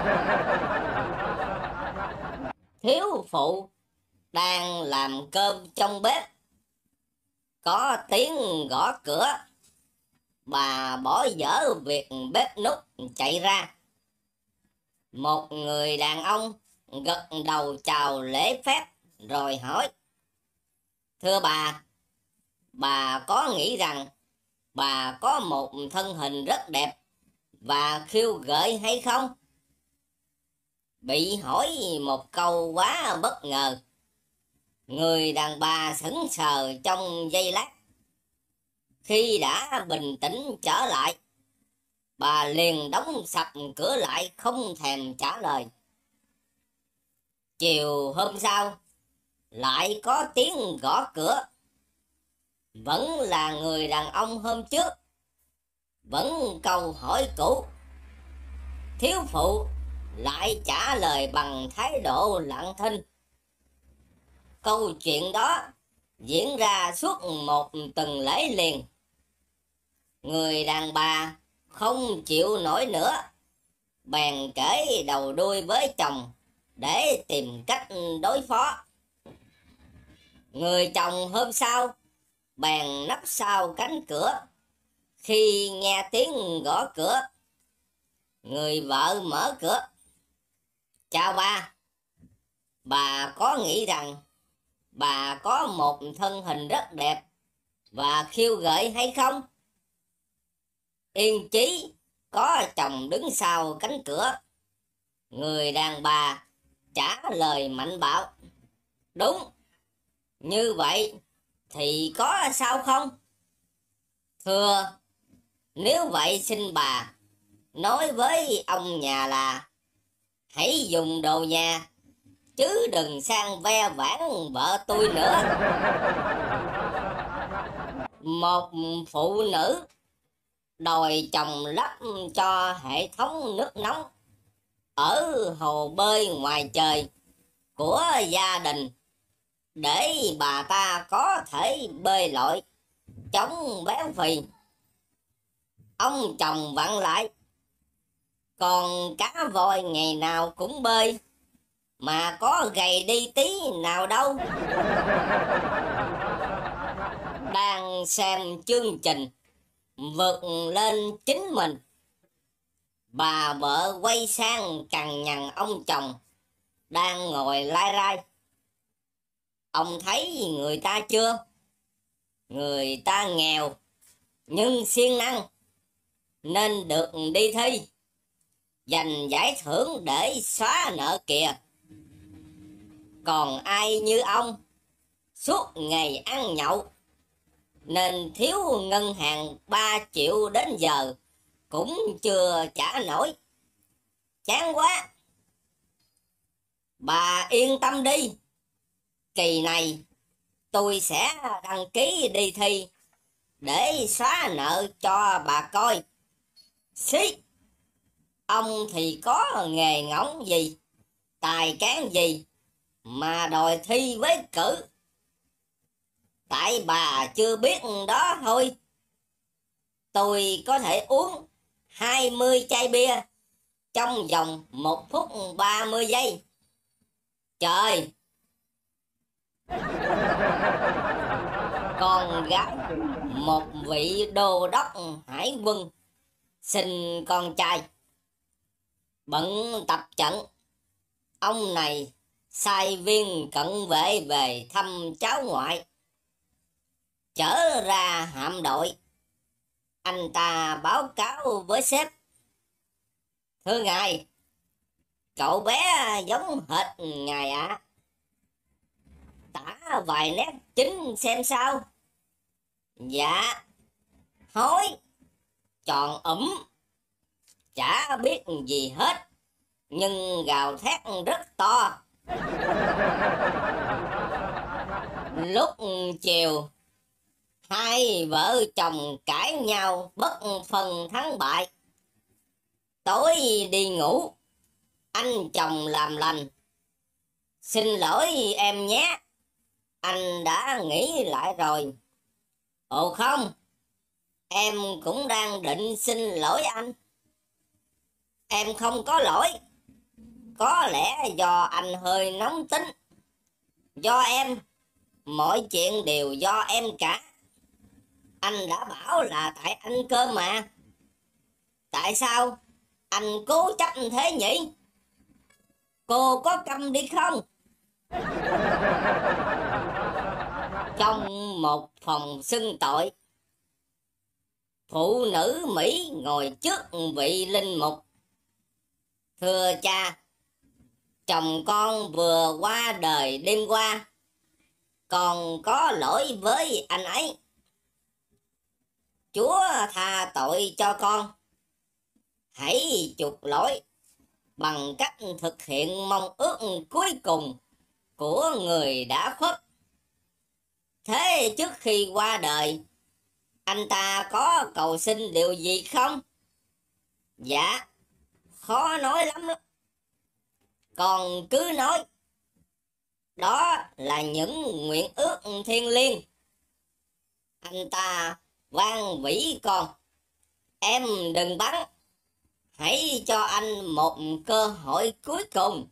Thiếu phụ đang làm cơm trong bếp, có tiếng gõ cửa. Bà bỏ dở việc bếp núc chạy ra. Một người đàn ông gật đầu chào lễ phép rồi hỏi: thưa bà, bà có nghĩ rằng bà có một thân hình rất đẹp và khiêu gợi hay không? Bị hỏi một câu quá bất ngờ, người đàn bà sững sờ trong giây lát. Khi đã bình tĩnh trở lại, bà liền đóng sập cửa lại, không thèm trả lời. Chiều hôm sau, lại có tiếng gõ cửa. Vẫn là người đàn ông hôm trước, vẫn câu hỏi cũ. Thiếu phụ lại trả lời bằng thái độ lặng thinh. Câu chuyện đó diễn ra suốt một tuần lễ liền. Người đàn bà không chịu nổi nữa, bèn kể đầu đuôi với chồng để tìm cách đối phó. Người chồng hôm sau bèn nấp sau cánh cửa. Khi nghe tiếng gõ cửa, người vợ mở cửa. Chào bà, bà có nghĩ rằng bà có một thân hình rất đẹp và khiêu gợi hay không? Yên chí có chồng đứng sau cánh cửa. Người đàn bà trả lời mạnh bạo: đúng, như vậy thì có sao không? Thưa, nếu vậy xin bà nói với ông nhà là hãy dùng đồ nhà, chứ đừng sang ve vãn vợ tôi nữa. Một phụ nữ đòi chồng lắp cho hệ thống nước nóng ở hồ bơi ngoài trời của gia đình để bà ta có thể bơi lội chống béo phì. Ông chồng vặn lại: còn cá voi ngày nào cũng bơi, mà có gầy đi tí nào đâu. Đang xem chương trình vượt lên chính mình, bà vợ quay sang cằn nhằn ông chồng đang ngồi lai rai: ông thấy người ta chưa? Người ta nghèo nhưng siêng năng nên được đi thi, giành giải thưởng để xóa nợ kìa. Còn ai như ông suốt ngày ăn nhậu nên thiếu ngân hàng ba triệu đến giờ cũng chưa trả nổi. Chán quá. Bà yên tâm đi, kỳ này tôi sẽ đăng ký đi thi để xóa nợ cho bà coi. Xí, ông thì có nghề ngỗng gì, tài cán gì mà đòi thi với cử? Tại bà chưa biết đó thôi. Tôi có thể uống hai mươi chai bia trong vòng một phút ba mươi giây. Trời! Con gái một vị đô đốc hải quân sinh con trai. Bận tập trận, ông này sai viên cận vệ về thăm cháu ngoại. Trở ra hạm đội, anh ta báo cáo với sếp: thưa ngài, cậu bé giống hệt ngài ạ. À. Tả vài nét chính xem sao. Dạ. Hối, tròn ủm, chả biết gì hết, nhưng gào thét rất to. Lúc chiều, hai vợ chồng cãi nhau bất phân thắng bại. Tối đi ngủ, anh chồng làm lành: xin lỗi em nhé, anh đã nghĩ lại rồi. Ồ không, em cũng đang định xin lỗi anh. Em không có lỗi. Có lẽ do anh hơi nóng tính. Do em, mọi chuyện đều do em cả. Anh đã bảo là tại anh cơ mà. Tại sao anh cố chấp thế nhỉ? Cô có câm đi không? Trong một phòng xưng tội, phụ nữ Mỹ ngồi trước vị linh mục: thưa cha, chồng con vừa qua đời đêm qua, con có lỗi với anh ấy. Chúa tha tội cho con. Hãy chuộc lỗi bằng cách thực hiện mong ước cuối cùng của người đã khuất. Thế trước khi qua đời, anh ta có cầu xin điều gì không? Dạ, khó nói lắm đó. Con cứ nói. Đó là những nguyện ước thiêng liêng. Anh ta van vỉ con: em đừng bắn. Hãy cho anh một cơ hội cuối cùng.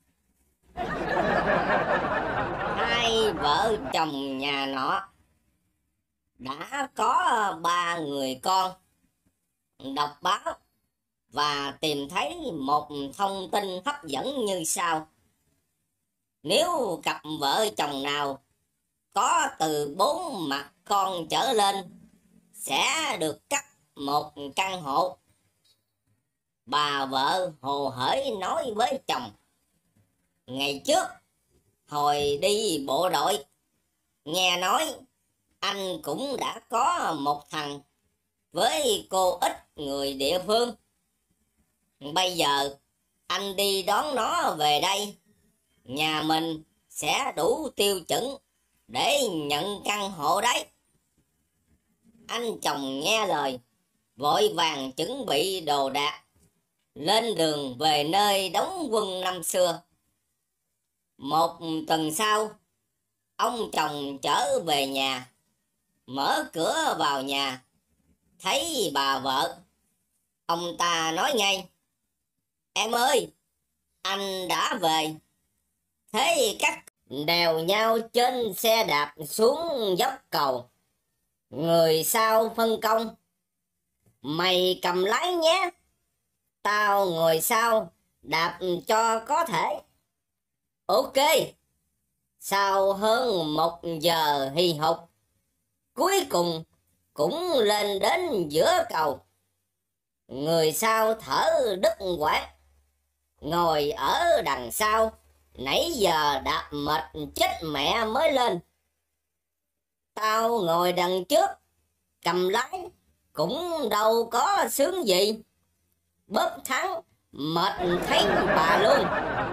Hai vợ chồng nhà nọ đã có ba người con. Đọc báo và tìm thấy một thông tin hấp dẫn như sau: nếu cặp vợ chồng nào có từ bốn mặt con trở lên sẽ được cấp một căn hộ. Bà vợ hồ hởi nói với chồng: ngày trước hồi đi bộ đội, nghe nói anh cũng đã có một thằng với cô ít người địa phương. Bây giờ anh đi đón nó về đây, nhà mình sẽ đủ tiêu chuẩn để nhận căn hộ đấy. Anh chồng nghe lời, vội vàng chuẩn bị đồ đạc, lên đường về nơi đóng quân năm xưa. Một tuần sau, ông chồng trở về nhà, mở cửa vào nhà, thấy bà vợ. Ông ta nói ngay: "Em ơi, anh đã về." Thế cắt đèo nhau trên xe đạp xuống dốc cầu. Người sau phân công: "Mày cầm lái nhé, tao ngồi sau đạp cho có thể." Ok. Sau hơn một giờ hì hục, cuối cùng cũng lên đến giữa cầu. Người sau thở đứt quãng, ngồi ở đằng sau, nãy giờ đạp mệt chết mẹ mới lên. Tao ngồi đằng trước, cầm lái, cũng đâu có sướng gì. Bóp thắng, mệt thấy bà luôn.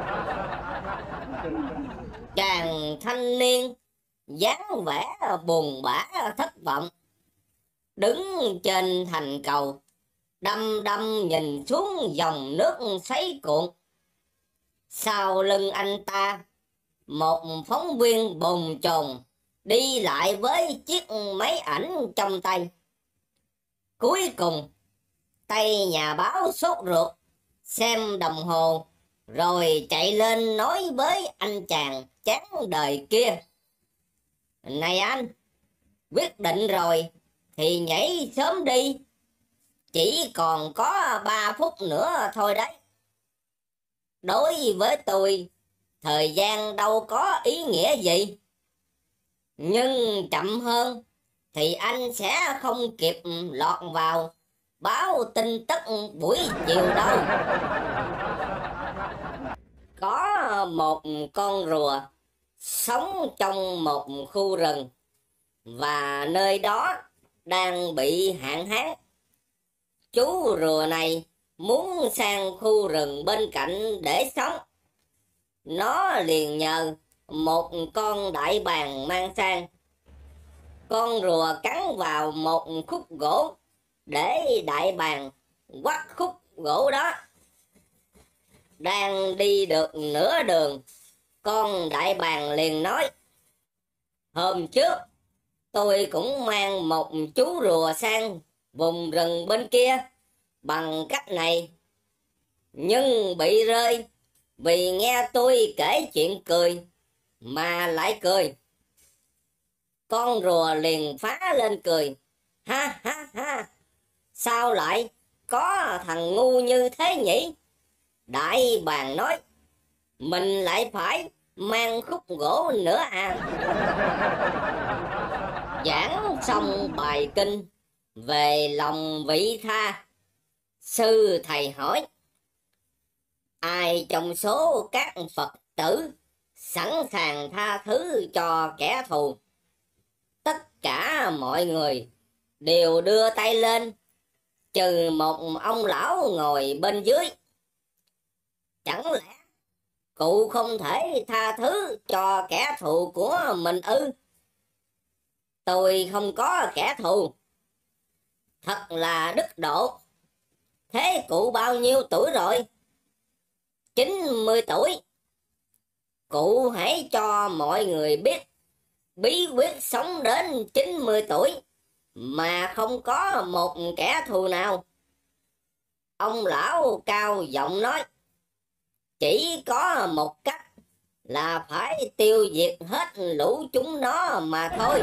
Chàng thanh niên dáng vẻ buồn bã thất vọng, đứng trên thành cầu, đăm đăm nhìn xuống dòng nước xoáy cuộn. Sau lưng anh ta, một phóng viên bồn chồn đi lại với chiếc máy ảnh trong tay. Cuối cùng, tay nhà báo sốt ruột, xem đồng hồ, rồi chạy lên nói với anh chàng chán đời kia: "Này anh, quyết định rồi thì nhảy sớm đi, chỉ còn có ba phút nữa thôi đấy. Đối với tôi, thời gian đâu có ý nghĩa gì. Nhưng chậm hơn thì anh sẽ không kịp lọt vào báo tin tức buổi chiều đâu." Có một con rùa sống trong một khu rừng, và nơi đó đang bị hạn hán. Chú rùa này muốn sang khu rừng bên cạnh để sống. Nó liền nhờ một con đại bàng mang sang. Con rùa cắn vào một khúc gỗ để đại bàng quắt khúc gỗ đó. Đang đi được nửa đường, con đại bàng liền nói: "Hôm trước tôi cũng mang một chú rùa sang vùng rừng bên kia bằng cách này, nhưng bị rơi vì nghe tôi kể chuyện cười mà lại cười." Con rùa liền phá lên cười: "Ha ha ha, sao lại có thằng ngu như thế nhỉ?" Đại bàng nói: "Mình lại phải mang khúc gỗ nữa à." Giảng xong bài kinh về lòng vị tha, sư thầy hỏi: "Ai trong số các Phật tử sẵn sàng tha thứ cho kẻ thù?" Tất cả mọi người đều đưa tay lên, trừ một ông lão ngồi bên dưới. "Chẳng lẽ cụ không thể tha thứ cho kẻ thù của mình ư?" "Tôi không có kẻ thù." "Thật là đức độ. Thế cụ bao nhiêu tuổi rồi?" chín mươi tuổi. "Cụ hãy cho mọi người biết bí quyết sống đến chín mươi tuổi mà không có một kẻ thù nào." Ông lão cao giọng nói: "Chỉ có một cách là phải tiêu diệt hết lũ chúng nó mà thôi."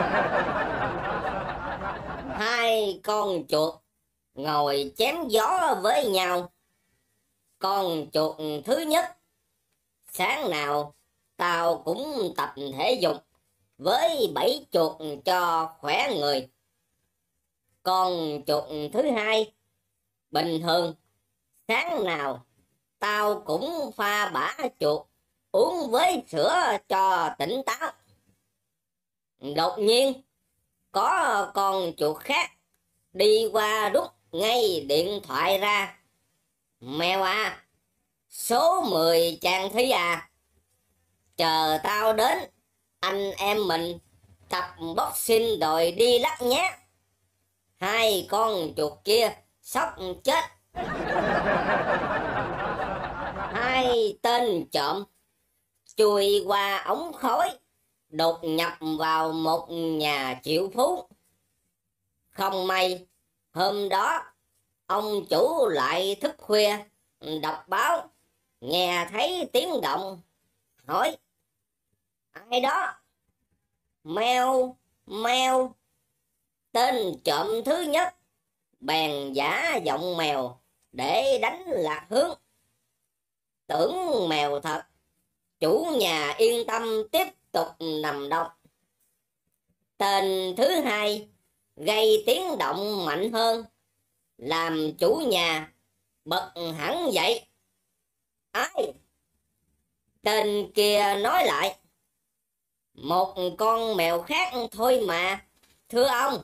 Hai con chuột ngồi chém gió với nhau. Con chuột thứ nhất: "Sáng nào tao cũng tập thể dục với bảy chuột cho khỏe người." Con chuột thứ hai: "Bình thường sáng nào tao cũng pha bã chuột uống với sữa cho tỉnh táo." Đột nhiên có con chuột khác đi qua rút ngay điện thoại ra: "Mèo à, số mười chàng Thí à, chờ tao đến, anh em mình tập boxing rồi đi lắc nhé." Hai con chuột kia sốc chết. Hai tên trộm chui qua ống khói, đột nhập vào một nhà triệu phú. Không may, hôm đó, ông chủ lại thức khuya, đọc báo, nghe thấy tiếng động, hỏi: ai đó? Meo, meo. Tên trộm thứ nhất bèn giả giọng mèo để đánh lạc hướng. Tưởng mèo thật, chủ nhà yên tâm tiếp tục nằm đọc. Tên thứ hai gây tiếng động mạnh hơn, làm chủ nhà bật hẳn dậy. Ai? Tên kia nói lại: một con mèo khác thôi mà, thưa ông.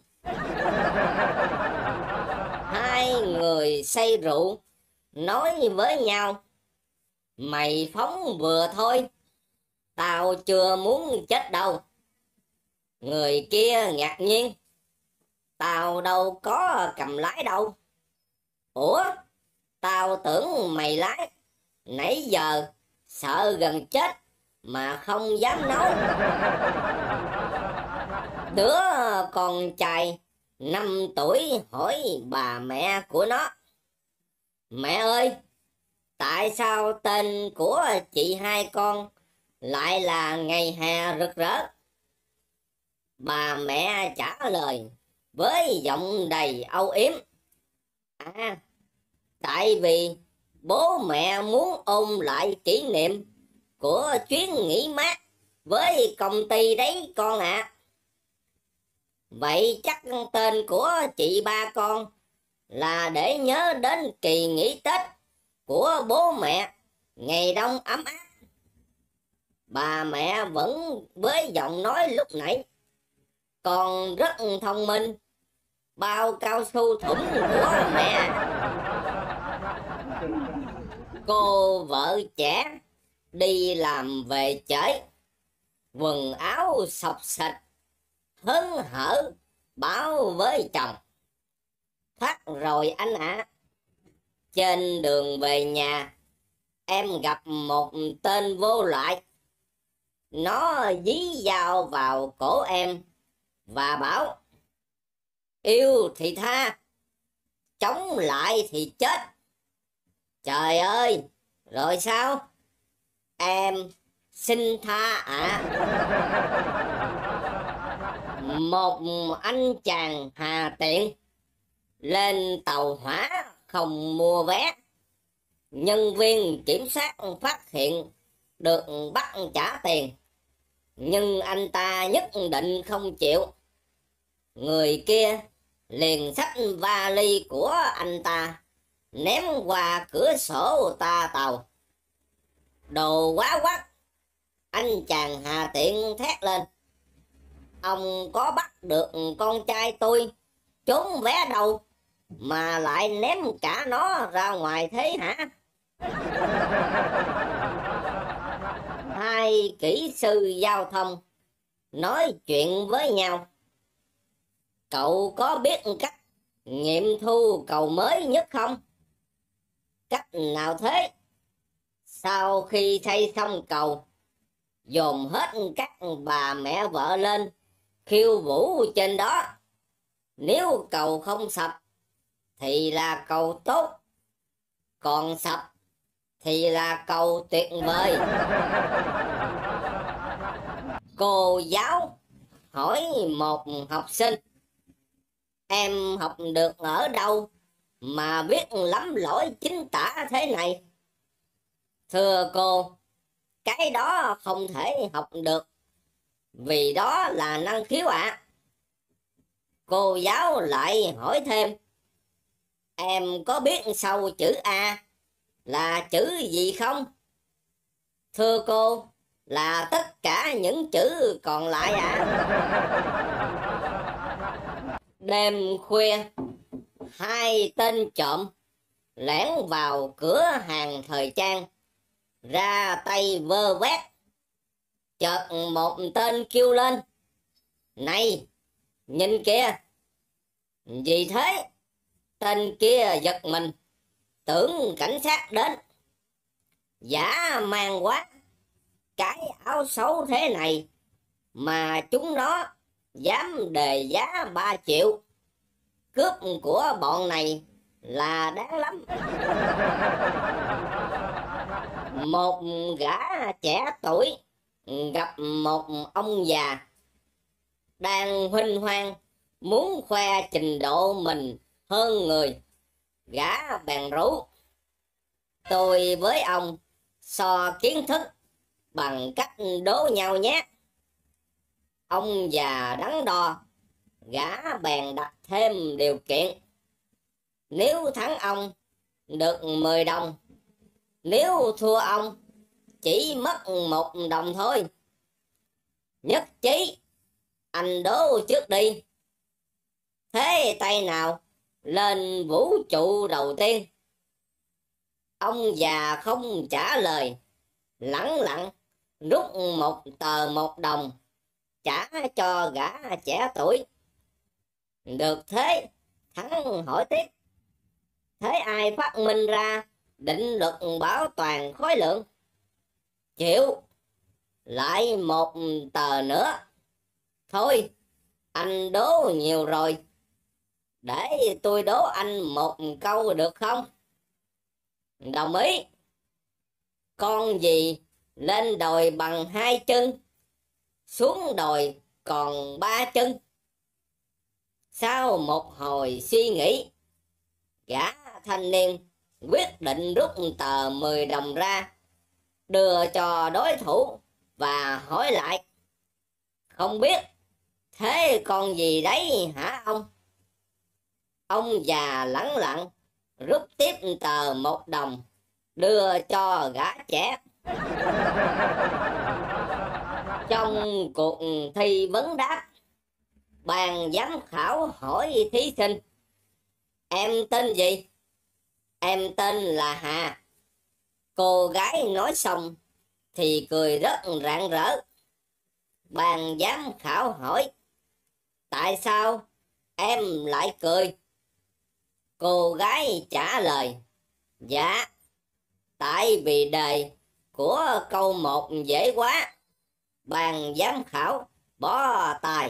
Hai người say rượu nói với nhau: mày phóng vừa thôi, tao chưa muốn chết đâu. Người kia ngạc nhiên: tao đâu có cầm lái đâu. Ủa, tao tưởng mày lái, nãy giờ sợ gần chết mà không dám nói. Đứa con trai năm tuổi hỏi bà mẹ của nó: mẹ ơi, tại sao tên của chị hai con lại là Ngày Hè Rực Rỡ? Bà mẹ trả lời với giọng đầy âu yếm: à, tại vì bố mẹ muốn ôn lại kỷ niệm của chuyến nghỉ mát với công ty đấy con ạ. À. Vậy chắc tên của chị ba con là để nhớ đến kỳ nghỉ Tết của bố mẹ, ngày đông ấm áp. Bà mẹ vẫn với giọng nói lúc nãy: con rất thông minh, bao cao su thủng của mẹ. Cô vợ trẻ đi làm về trễ, quần áo xộc xệch, hớn hở báo với chồng: thoát rồi anh ạ. À. Trên đường về nhà, em gặp một tên vô lại. Nó dí dao vào cổ em và bảo: yêu thì tha, chống lại thì chết. Trời ơi, rồi sao? Em xin tha ạ. À. Một anh chàng hà tiện lên tàu hỏa không mua vé. Nhân viên kiểm soát phát hiện được bắt trả tiền, nhưng anh ta nhất định không chịu. Người kia liền xách vali của anh ta ném qua cửa sổ ta tàu. Đồ quá quắc! Anh chàng hà tiện thét lên: ông có bắt được con trai tôi trốn vé đâu mà lại ném cả nó ra ngoài thế hả? Hai kỹ sư giao thông nói chuyện với nhau: cậu có biết cách nghiệm thu cầu mới nhất không? Cách nào thế? Sau khi xây xong cầu, dồn hết các bà mẹ vợ lên khiêu vũ trên đó. Nếu cầu không sập thì là cầu tốt, còn sập thì là cầu tuyệt vời. Cô giáo hỏi một học sinh: em học được ở đâu mà biết lắm lỗi chính tả thế này? Thưa cô, cái đó không thể học được, vì đó là năng khiếu ạ. À. Cô giáo lại hỏi thêm: em có biết sau chữ A là chữ gì không? Thưa cô, là tất cả những chữ còn lại ạ. À. Đêm khuya, hai tên trộm lẻn vào cửa hàng thời trang, ra tay vơ vét. Chợt một tên kêu lên: này, nhìn kìa! Gì thế? Tên kia giật mình, tưởng cảnh sát đến. Dã man quá! cái áo xấu thế này mà chúng nó dám đề giá ba triệu. Cướp của bọn này là đáng lắm. Một gã trẻ tuổi gặp một ông già đang huênh hoang muốn khoe trình độ mình hơn người. Gã bèn rủ: tôi với ông so kiến thức bằng cách đố nhau nhé. Ông già đắn đo, gã bèn đặt thêm điều kiện: nếu thắng ông được mười đồng, nếu thua ông chỉ mất một đồng thôi. Nhất trí, anh đố trước đi. Thế tay nào lên vũ trụ đầu tiên? Ông già không trả lời, lẳng lặng rút một tờ một đồng trả cho gã trẻ tuổi. Được thế, Thắng hỏi tiếp: thế ai phát minh ra định luật bảo toàn khối lượng? Chịu. Lại một tờ nữa. Thôi, anh đố nhiều rồi, để tôi đố anh một câu được không? Đồng ý. Con gì lên đồi bằng hai chân, xuống đồi còn ba chân? Sau một hồi suy nghĩ, gã thanh niên quyết định rút tờ mười đồng ra, đưa cho đối thủ và hỏi lại: không biết, thế con gì đấy hả ông? Ông già lẳng lặng rút tiếp tờ một đồng, đưa cho gã trẻ. Trong cuộc thi vấn đáp, ban giám khảo hỏi thí sinh: em tên gì? Em tên là Hà. Cô gái nói xong thì cười rất rạng rỡ. Ban giám khảo hỏi: tại sao em lại cười? Cô gái trả lời: dạ, tại vì đề của câu một dễ quá. Ban giám khảo bỏ tài.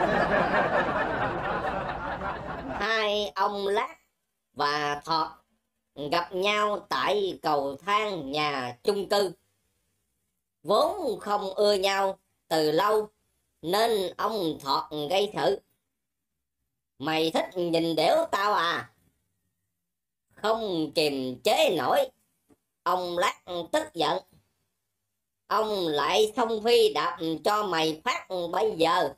Hai ông Lát và Thọt gặp nhau tại cầu thang nhà chung cư. Vốn không ưa nhau từ lâu nên ông Thọt gây sự: mày thích nhìn đểu tao à? Không kiềm chế nổi, ông Lát tức giận: ông lại xông phi đạp cho mày phát bây giờ.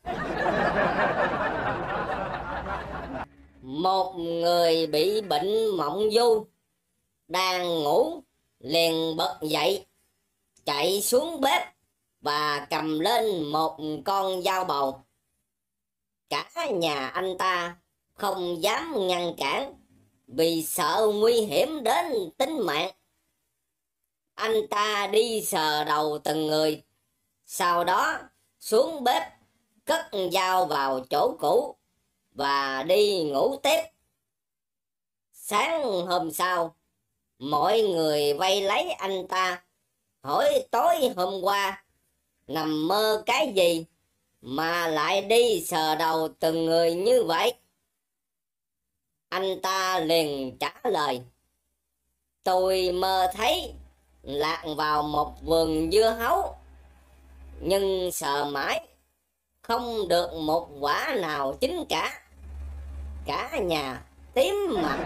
Một người bị bệnh mộng du đang ngủ liền bật dậy, chạy xuống bếp và cầm lên một con dao bầu. Cả nhà anh ta không dám ngăn cản vì sợ nguy hiểm đến tính mạng. Anh ta đi sờ đầu từng người, sau đó xuống bếp cất dao vào chỗ cũ và đi ngủ tiếp. Sáng hôm sau, mọi người vây lấy anh ta, hỏi tối hôm qua nằm mơ cái gì mà lại đi sờ đầu từng người như vậy. Anh ta liền trả lời: tôi mơ thấy lạc vào một vườn dưa hấu, nhưng sờ mãi không được một quả nào chín cả. Cả nhà tím mặt.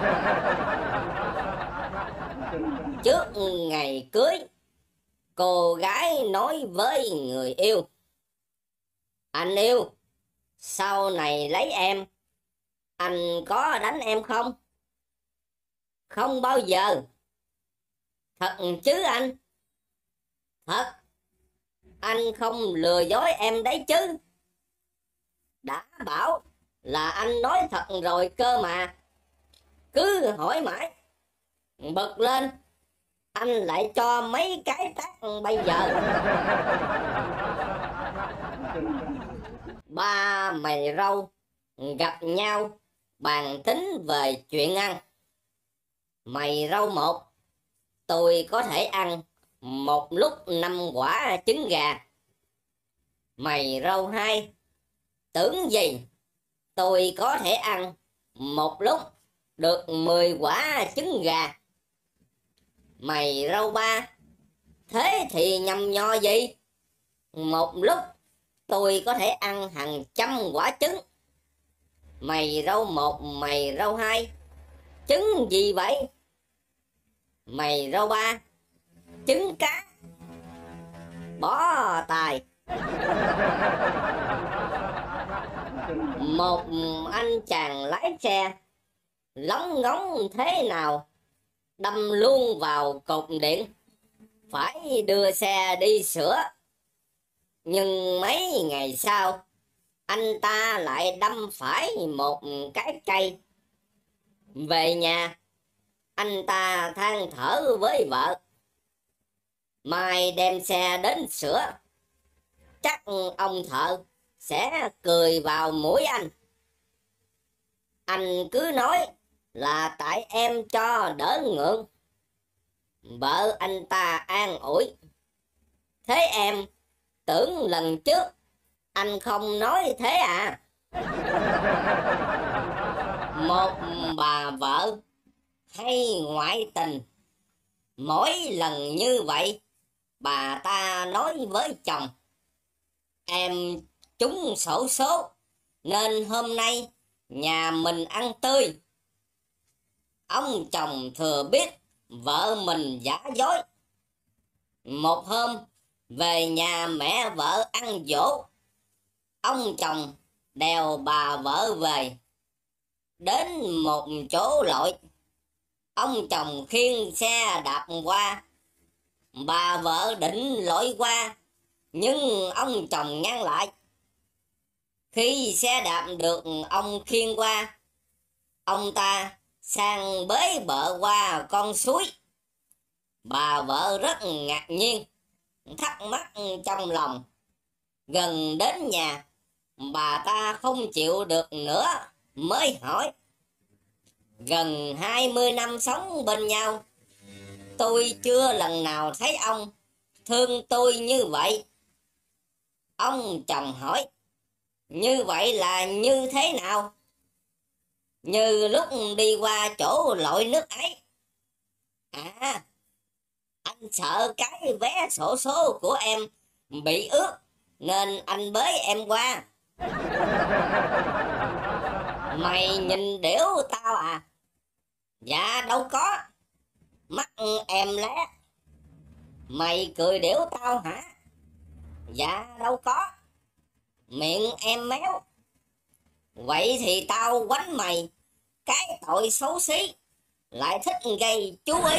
Trước ngày cưới, cô gái nói với người yêu: anh yêu, sau này lấy em, anh có đánh em không? Không bao giờ. Thật chứ anh? Thật. Anh không lừa dối em đấy chứ? Đã bảo là anh nói thật rồi cơ mà. Cứ hỏi mãi. Bật lên, anh lại cho mấy cái tát bây giờ. Ba mày râu gặp nhau bàn tính về chuyện ăn. Mày râu một, tôi có thể ăn một lúc năm quả trứng gà. Mày râu hai, tưởng gì tôi có thể ăn một lúc được mười quả trứng gà. Mày râu ba, thế thì nhầm nho gì? Một lúc tôi có thể ăn hàng trăm quả trứng. Mày râu một, mày râu hai, trứng gì vậy? Mày râu ba, trứng cá. Bỏ tài. Một anh chàng lái xe lóng ngóng thế nào đâm luôn vào cột điện, phải đưa xe đi sửa. Nhưng mấy ngày sau anh ta lại đâm phải một cái cây. Về nhà anh ta than thở với vợ, mai đem xe đến sửa chắc ông thợ sẽ cười vào mũi anh. Anh cứ nói là tại em cho đỡ ngượng. Vợ anh ta an ủi, thế em tưởng lần trước anh không nói thế à? Một bà vợ hay ngoại tình, mỗi lần như vậy bà ta nói với chồng, em trúng xổ số nên hôm nay nhà mình ăn tươi. Ông chồng thừa biết vợ mình giả dối. Một hôm về nhà mẹ vợ ăn giỗ, ông chồng đèo bà vợ về. Đến một chỗ lội, ông chồng khiêng xe đạp qua. Bà vợ định lội qua, nhưng ông chồng ngăn lại. Khi xe đạp được ông khiêng qua, ông ta sang bế vợ qua con suối. Bà vợ rất ngạc nhiên, thắc mắc trong lòng. Gần đến nhà, bà ta không chịu được nữa mới hỏi, gần hai mươi năm sống bên nhau, tôi chưa lần nào thấy ông thương tôi như vậy. Ông chồng hỏi, như vậy là như thế nào? Như lúc đi qua chỗ lội nước ấy. À, anh sợ cái vé xổ số của em bị ướt nên anh bế em qua. Mày nhìn đểu tao à? Dạ đâu có. Mắt em lé. Mày cười đểu tao hả? Dạ đâu có. Miệng em méo. Vậy thì tao quánh mày cái tội xấu xí, lại thích gây chú ý.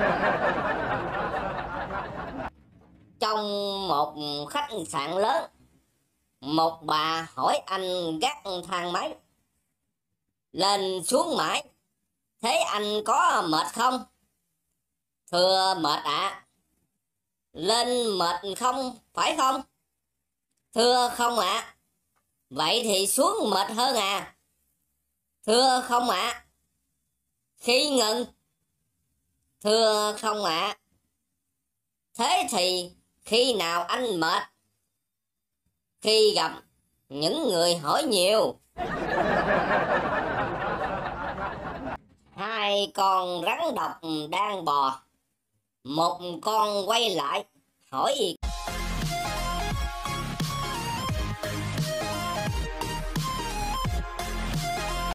Trong một khách sạn lớn, một bà hỏi anh gác thang máy, lên xuống mãi, thế anh có mệt không? Thưa mệt ạ. À. Lên mệt không phải không? Thưa không ạ. À. Vậy thì xuống mệt hơn à? Thưa không ạ. À. Khi ngừng? Thưa không ạ. À. Thế thì khi nào anh mệt? Khi gặp những người hỏi nhiều. Hai con rắn độc đang bò, một con quay lại hỏi